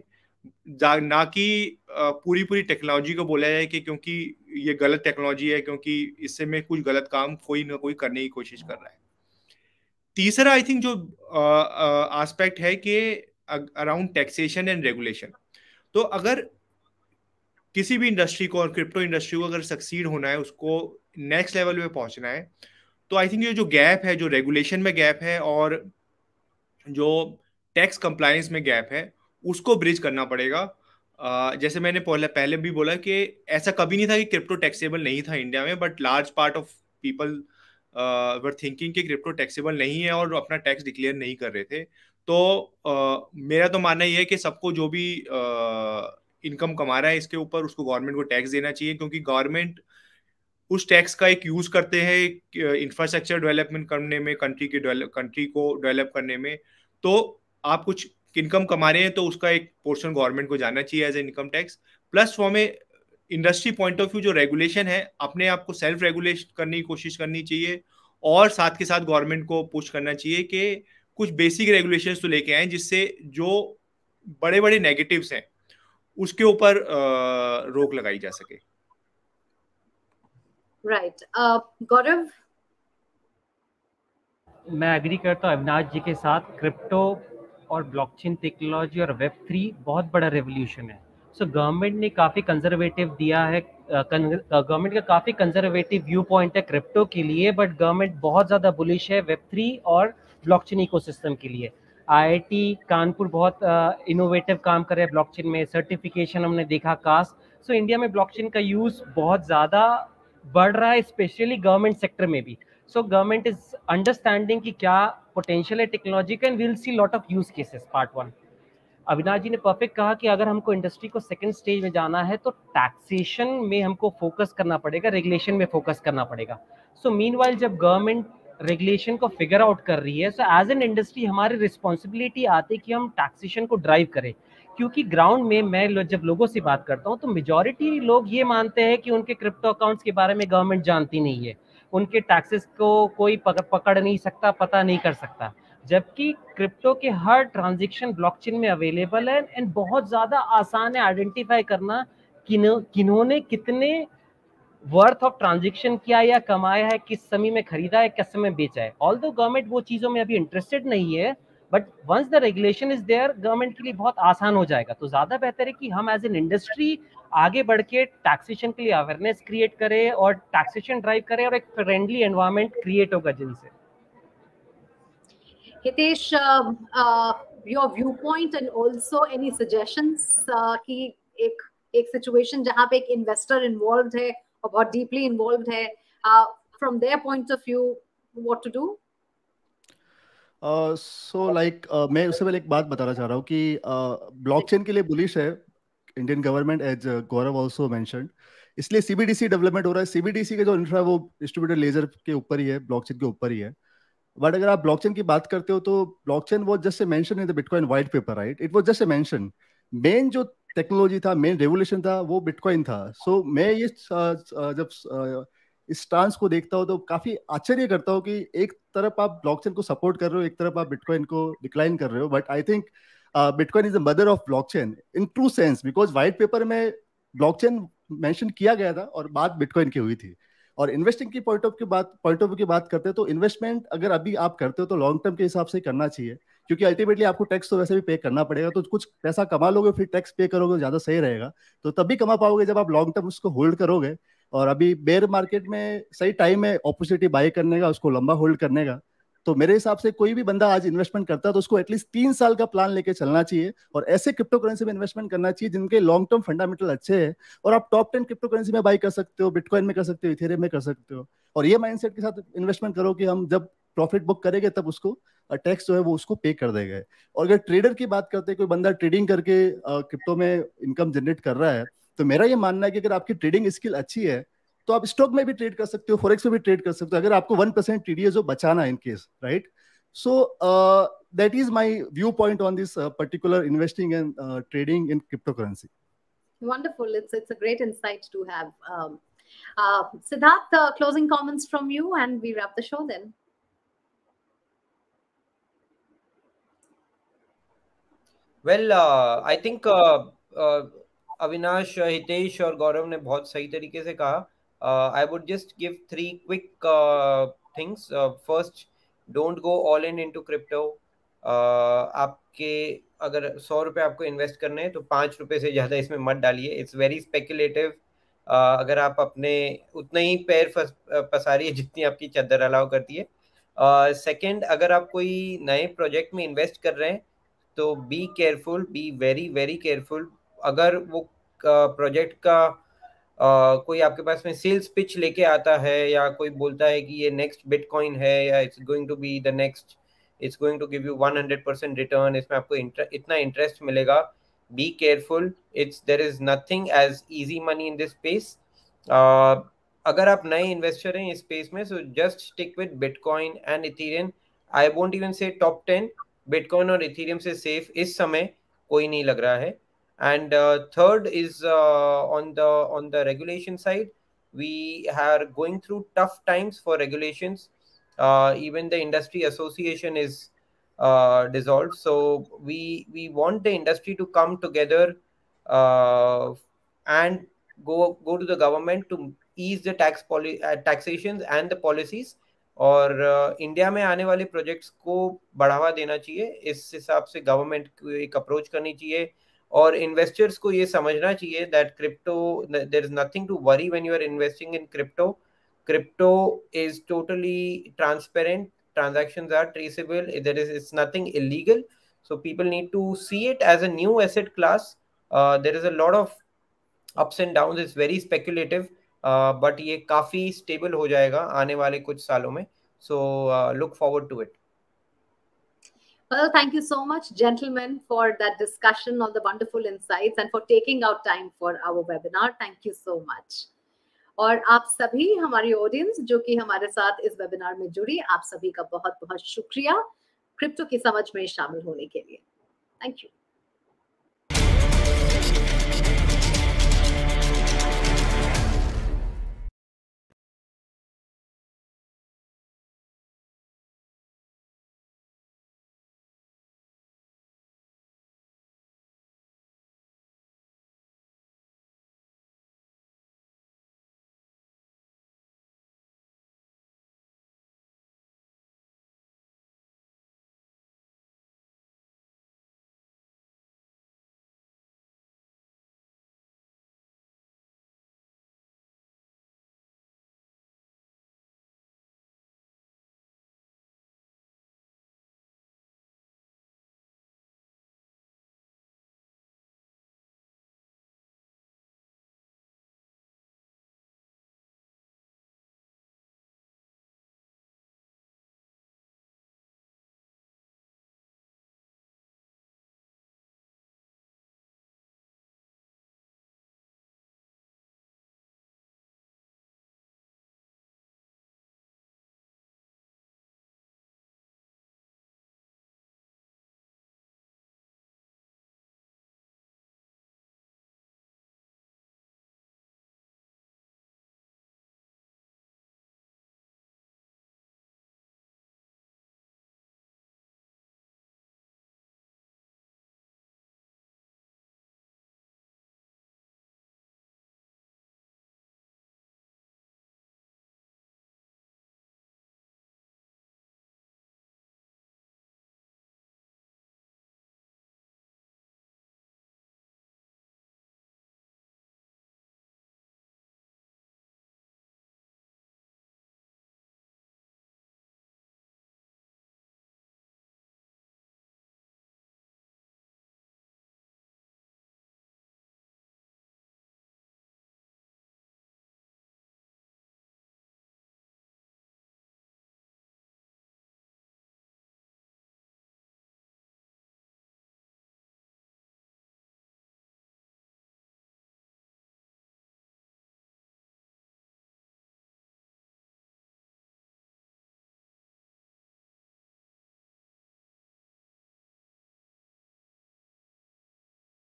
ना कि पूरी पूरी टेक्नोलॉजी को बोला जाए कि क्योंकि ये गलत टेक्नोलॉजी है, क्योंकि इससे में कुछ गलत काम कोई ना कोई करने की कोशिश कर रहा है। तीसरा आई थिंक जो एस्पेक्ट है कि अराउंड टैक्सेशन एंड रेगुलेशन। तो अगर किसी भी इंडस्ट्री को और क्रिप्टो इंडस्ट्री को अगर सक्सीड होना है, उसको नेक्स्ट लेवल पे पहुंचना है, तो आई थिंक ये जो गैप है, जो रेगुलेशन में गैप है और जो टैक्स कंप्लायंस में गैप है, उसको ब्रिज करना पड़ेगा। uh, जैसे मैंने पहले पहले भी बोला कि ऐसा कभी नहीं था कि क्रिप्टो टैक्सेबल नहीं था इंडिया में, but large part of people were thinking कि क्रिप्टो टैक्सेबल नहीं है और अपना टैक्स डिक्लेयर नहीं कर रहे थे। तो uh, मेरा तो मानना ये है कि सबको जो भी इनकम uh, कमा रहा है इसके ऊपर उसको गवर्नमेंट को टैक्स देना चाहिए, क्योंकि गवर्नमेंट उस टैक्स का एक यूज करते हैं इंफ्रास्ट्रक्चर डेवलपमेंट करने में, कंट्री के कंट्री को डेवलप करने में। तो आप कुछ इनकम कमा रहे हैं तो उसका एक पोर्शन गवर्नमेंट को जाना चाहिए as a income tax. Plus for में इंडस्ट्री पॉइंट ऑफ व्यू जो रेगुलेशन है, अपने आप को सेल्फ रेगुलेट करने की कोशिश करनी चाहिए, और साथ के साथ गवर्नमेंट को पुश करना चाहिए कि कुछ बेसिक रेगुलेशंस तो लेके आए जिससे जो बड़े बड़े नेगेटिव्स हैं उसके ऊपर रोक लगाई जा सके। राइट गौरव, मैं एग्री करता हूँ अविनाश जी के साथ। क्रिप्टो और ब्लॉकचेन टेक्नोलॉजी और वेब थ्री बहुत बड़ा रेवोल्यूशन है। सो so, गवर्नमेंट ने काफ़ी कंजर्वेटिव दिया है, गवर्नमेंट का काफ़ी कंजर्वेटिव व्यू पॉइंट है क्रिप्टो के लिए, बट गवर्नमेंट बहुत ज़्यादा बुलिश है वेब थ्री और ब्लॉकचेन इकोसिस्टम के लिए। आईआईटी कानपुर बहुत इनोवेटिव काम कर रहा है ब्लॉकचेन में, सर्टिफिकेशन हमने देखा कास्ट। सो so, इंडिया में ब्लॉकचेन का यूज़ बहुत ज़्यादा बढ़ रहा है, स्पेशली गवर्नमेंट सेक्टर में भी। सो गवर्नमेंट इज अंडरस्टैंडिंग कि क्या पोटेंशियल है टेक्नोलॉजी का, and we will see lot of use cases. Part one, Avinash ji ने परफेक्ट कहा कि अगर हमको इंडस्ट्री को सेकंड स्टेज में जाना है तो टैक्सेशन में हमको फोकस करना पड़ेगा, रेगुलेशन में फोकस करना पड़ेगा। सो मीनवाइल जब गवर्नमेंट रेगुलेशन को फिगर आउट कर रही है, सो एज एन इंडस्ट्री हमारी रिस्पॉन्सिबिलिटी आती है कि हम टैक्सेशन को ड्राइव करें, क्योंकि ग्राउंड में मैं जब लोगों से बात करता हूँ तो मेजॉरिटी लोग ये मानते हैं कि उनके क्रिप्टो अकाउंट्स के बारे में गवर्नमेंट जानती नहीं है, उनके टैक्सेस को कोई पकड़ नहीं सकता, पता नहीं कर सकता, जबकि क्रिप्टो के हर ट्रांजैक्शन ब्लॉकचेन में अवेलेबल है एंड बहुत ज़्यादा आसान है आइडेंटिफाई करना किन किन्होंने कितने वर्थ ऑफ ट्रांजैक्शन किया या कमाया है, किस समय में खरीदा है, किस समय बेचा है। ऑल्दो गवर्नमेंट वो चीज़ों में अभी इंटरेस्टेड नहीं है, but once the regulation is there government के लिए बहुत आसान हो जाएगा। तो ज़्यादा बेहतर है कि हम एज एन इंडस्ट्री आगे बढ़ के टैक्सेशन के लिए अवेयरनेस क्रिएट करें और टैक्सेशन ड्राइव करें, और एक फ्रेंडली एनवायरनमेंट क्रिएट होगा जिनसे। Hitesh, your viewpoint and also any suggestions कि एक एक सिचुएशन जहां पे एक इन्वेस्टर इन्वॉल्व्ड है और बहुत डीपली इन्वॉल्व्ड है, from their point of view what to do? So like मैं उससे पहले एक बात बताना चाह रहा हूँ कि ब्लॉकचेन uh, के लिए बुलिश है Indian government, as Gaurav also mentioned, इसलिए सीबीडीसी डेवलपमेंट हो रहा है। सीबीडीसी का जो इंफ्रा वो डिस्ट्रीब्यूटेड लेजर के ऊपर ही है, ब्लॉकचेन के ऊपर ही है। बट अगर आप ब्लॉकचेन की बात करते हो तो ब्लॉकचेन वो just a mention in the bitcoin white paper, right? It was just a mention. Main जो टेक्नोलॉजी था, मेन रेवोल्यूशन था, वो बिटकॉइन था। सो so, मैं ये जब इस स्टांस को देखता हूँ तो काफी आश्चर्य करता हूँ कि एक तरफ आप ब्लॉकचेन को सपोर्ट कर रहे हो, एक तरफ आप बिटकॉइन को डिक्लाइन कर रहे हो। But I think bitcoin is the mother of blockchain in true sense, because white paper में ब्लॉकचेन मेंशन किया गया था और बात बिटकॉइन की हुई थी। और इन्वेस्टिंग की पॉइंट ऑफ की बात पॉइंट ऑफ व्यू की बात करते हैं तो इन्वेस्टमेंट अगर अभी आप करते हो तो लॉन्ग टर्म के हिसाब से करना चाहिए, क्योंकि अल्टीमेटली आपको टैक्स तो वैसे भी पे करना पड़ेगा। तो कुछ पैसा कमा लोगे फिर टैक्स पे करोगे, ज्यादा सही रहेगा। तो तभी कमा पाओगे जब आप लॉन्ग टर्म उसको होल्ड करोगे। और अभी बेयर मार्केट में सही टाइम है अपॉर्चुनिटी बाय करने का, उसको लंबा होल्ड करने का। तो मेरे हिसाब से कोई भी बंदा आज इन्वेस्टमेंट करता है तो उसको एटलीस्ट तीन साल का प्लान लेके चलना चाहिए और ऐसे क्रिप्टो करेंसी में इन्वेस्टमेंट करना चाहिए जिनके लॉन्ग टर्म फंडामेंटल अच्छे हैं और आप टॉप टेन क्रिप्टो करेंसी में बाई कर सकते हो, बिटकॉइन में कर सकते हो, इथेरियम में कर सकते हो। और ये माइंडसेट के साथ इन्वेस्टमेंट करो कि हम जब प्रॉफिट बुक करेंगे तब उसको टैक्स जो है वो उसको पे कर देगा। और अगर ट्रेडर की बात करते हैं, कोई बंदा ट्रेडिंग करके क्रिप्टो में इनकम जनरेट कर रहा है, तो मेरा ये मानना है कि अगर आपकी ट्रेडिंग स्किल अच्छी है तो आप स्टॉक में भी ट्रेड कर सकते हो, फॉरेक्स में भी ट्रेड कर सकते हो, अगर आपको वन परसेंट टीडीएस जो बचाना है in case, right. So that is my viewpoint on this particular investing and trading in cryptocurrency. Wonderful. It's it's a great insight to have. Um, uh, Siddharth, uh, closing comments from you, and we wrap the show then. Well, uh, I think uh, uh, Avinash, Hitesh और गौरव ने बहुत सही तरीके से कहा. uh, I would just give three quick uh, things. Uh, first, don't go all in into crypto. uh, आपके अगर सौ रुपए आपको इन्वेस्ट करने हैं तो पाँच रुपए से ज़्यादा इसमें मत डालिए. It's very speculative. अगर आप अपने उतना ही पैर पसारिए जितनी आपकी चादर अलाउ करती है. सेकंड, uh, अगर आप कोई नए प्रोजेक्ट में इन्वेस्ट कर रहे हैं तो be careful, be very very careful. अगर वो प्रोजेक्ट uh, का uh, कोई आपके पास में सेल्स पिच लेके आता है या कोई बोलता है कि ये नेक्स्ट बिटकॉइन है या it's going to be the next, it's going to give you one hundred percent return, इसमें आपको इतना इंटरेस्ट मिलेगा, be careful. It's there is nothing as easy money in this space. अगर आप नए इन्वेस्टर हैं इस स्पेस में, so just stick with bitcoin and Ethereum. I won't even say top ten, bitcoin और इथेरियम से सेफ इस समय कोई नहीं लग रहा है. And third is on the on the regulation side, we are going through tough times for regulations. Even the industry association is dissolved, so we we want the industry to come together uh, and go go to the government to ease the tax poli uh, taxations and the policies. और India uh, में आने वाले projects को बढ़ावा देना चाहिए. इस हिसाब से गवर्नमेंट को एक अप्रोच करनी चाहिए और इन्वेस्टर्स को ये समझना चाहिए that crypto, there is nothing to worry when you are investing in crypto. Crypto is totally transparent, transactions are traceable, there is it's nothing illegal, so people need to see it as a new asset class. Uh, there is a lot of ups and downs, it's very speculative, uh, but ये काफी stable हो जाएगा आने वाले कुछ सालों में. So uh, look forward to it. Well, thank you so much, gentlemen, for that discussion on the wonderful insights and for taking out time for our webinar. Thank you so much. और आप सभी हमारी audience जो कि हमारे साथ इस webinar में जुड़ी, आप सभी का बहुत बहुत शुक्रिया क्रिप्टो की समझ में शामिल होने के लिए. Thank you.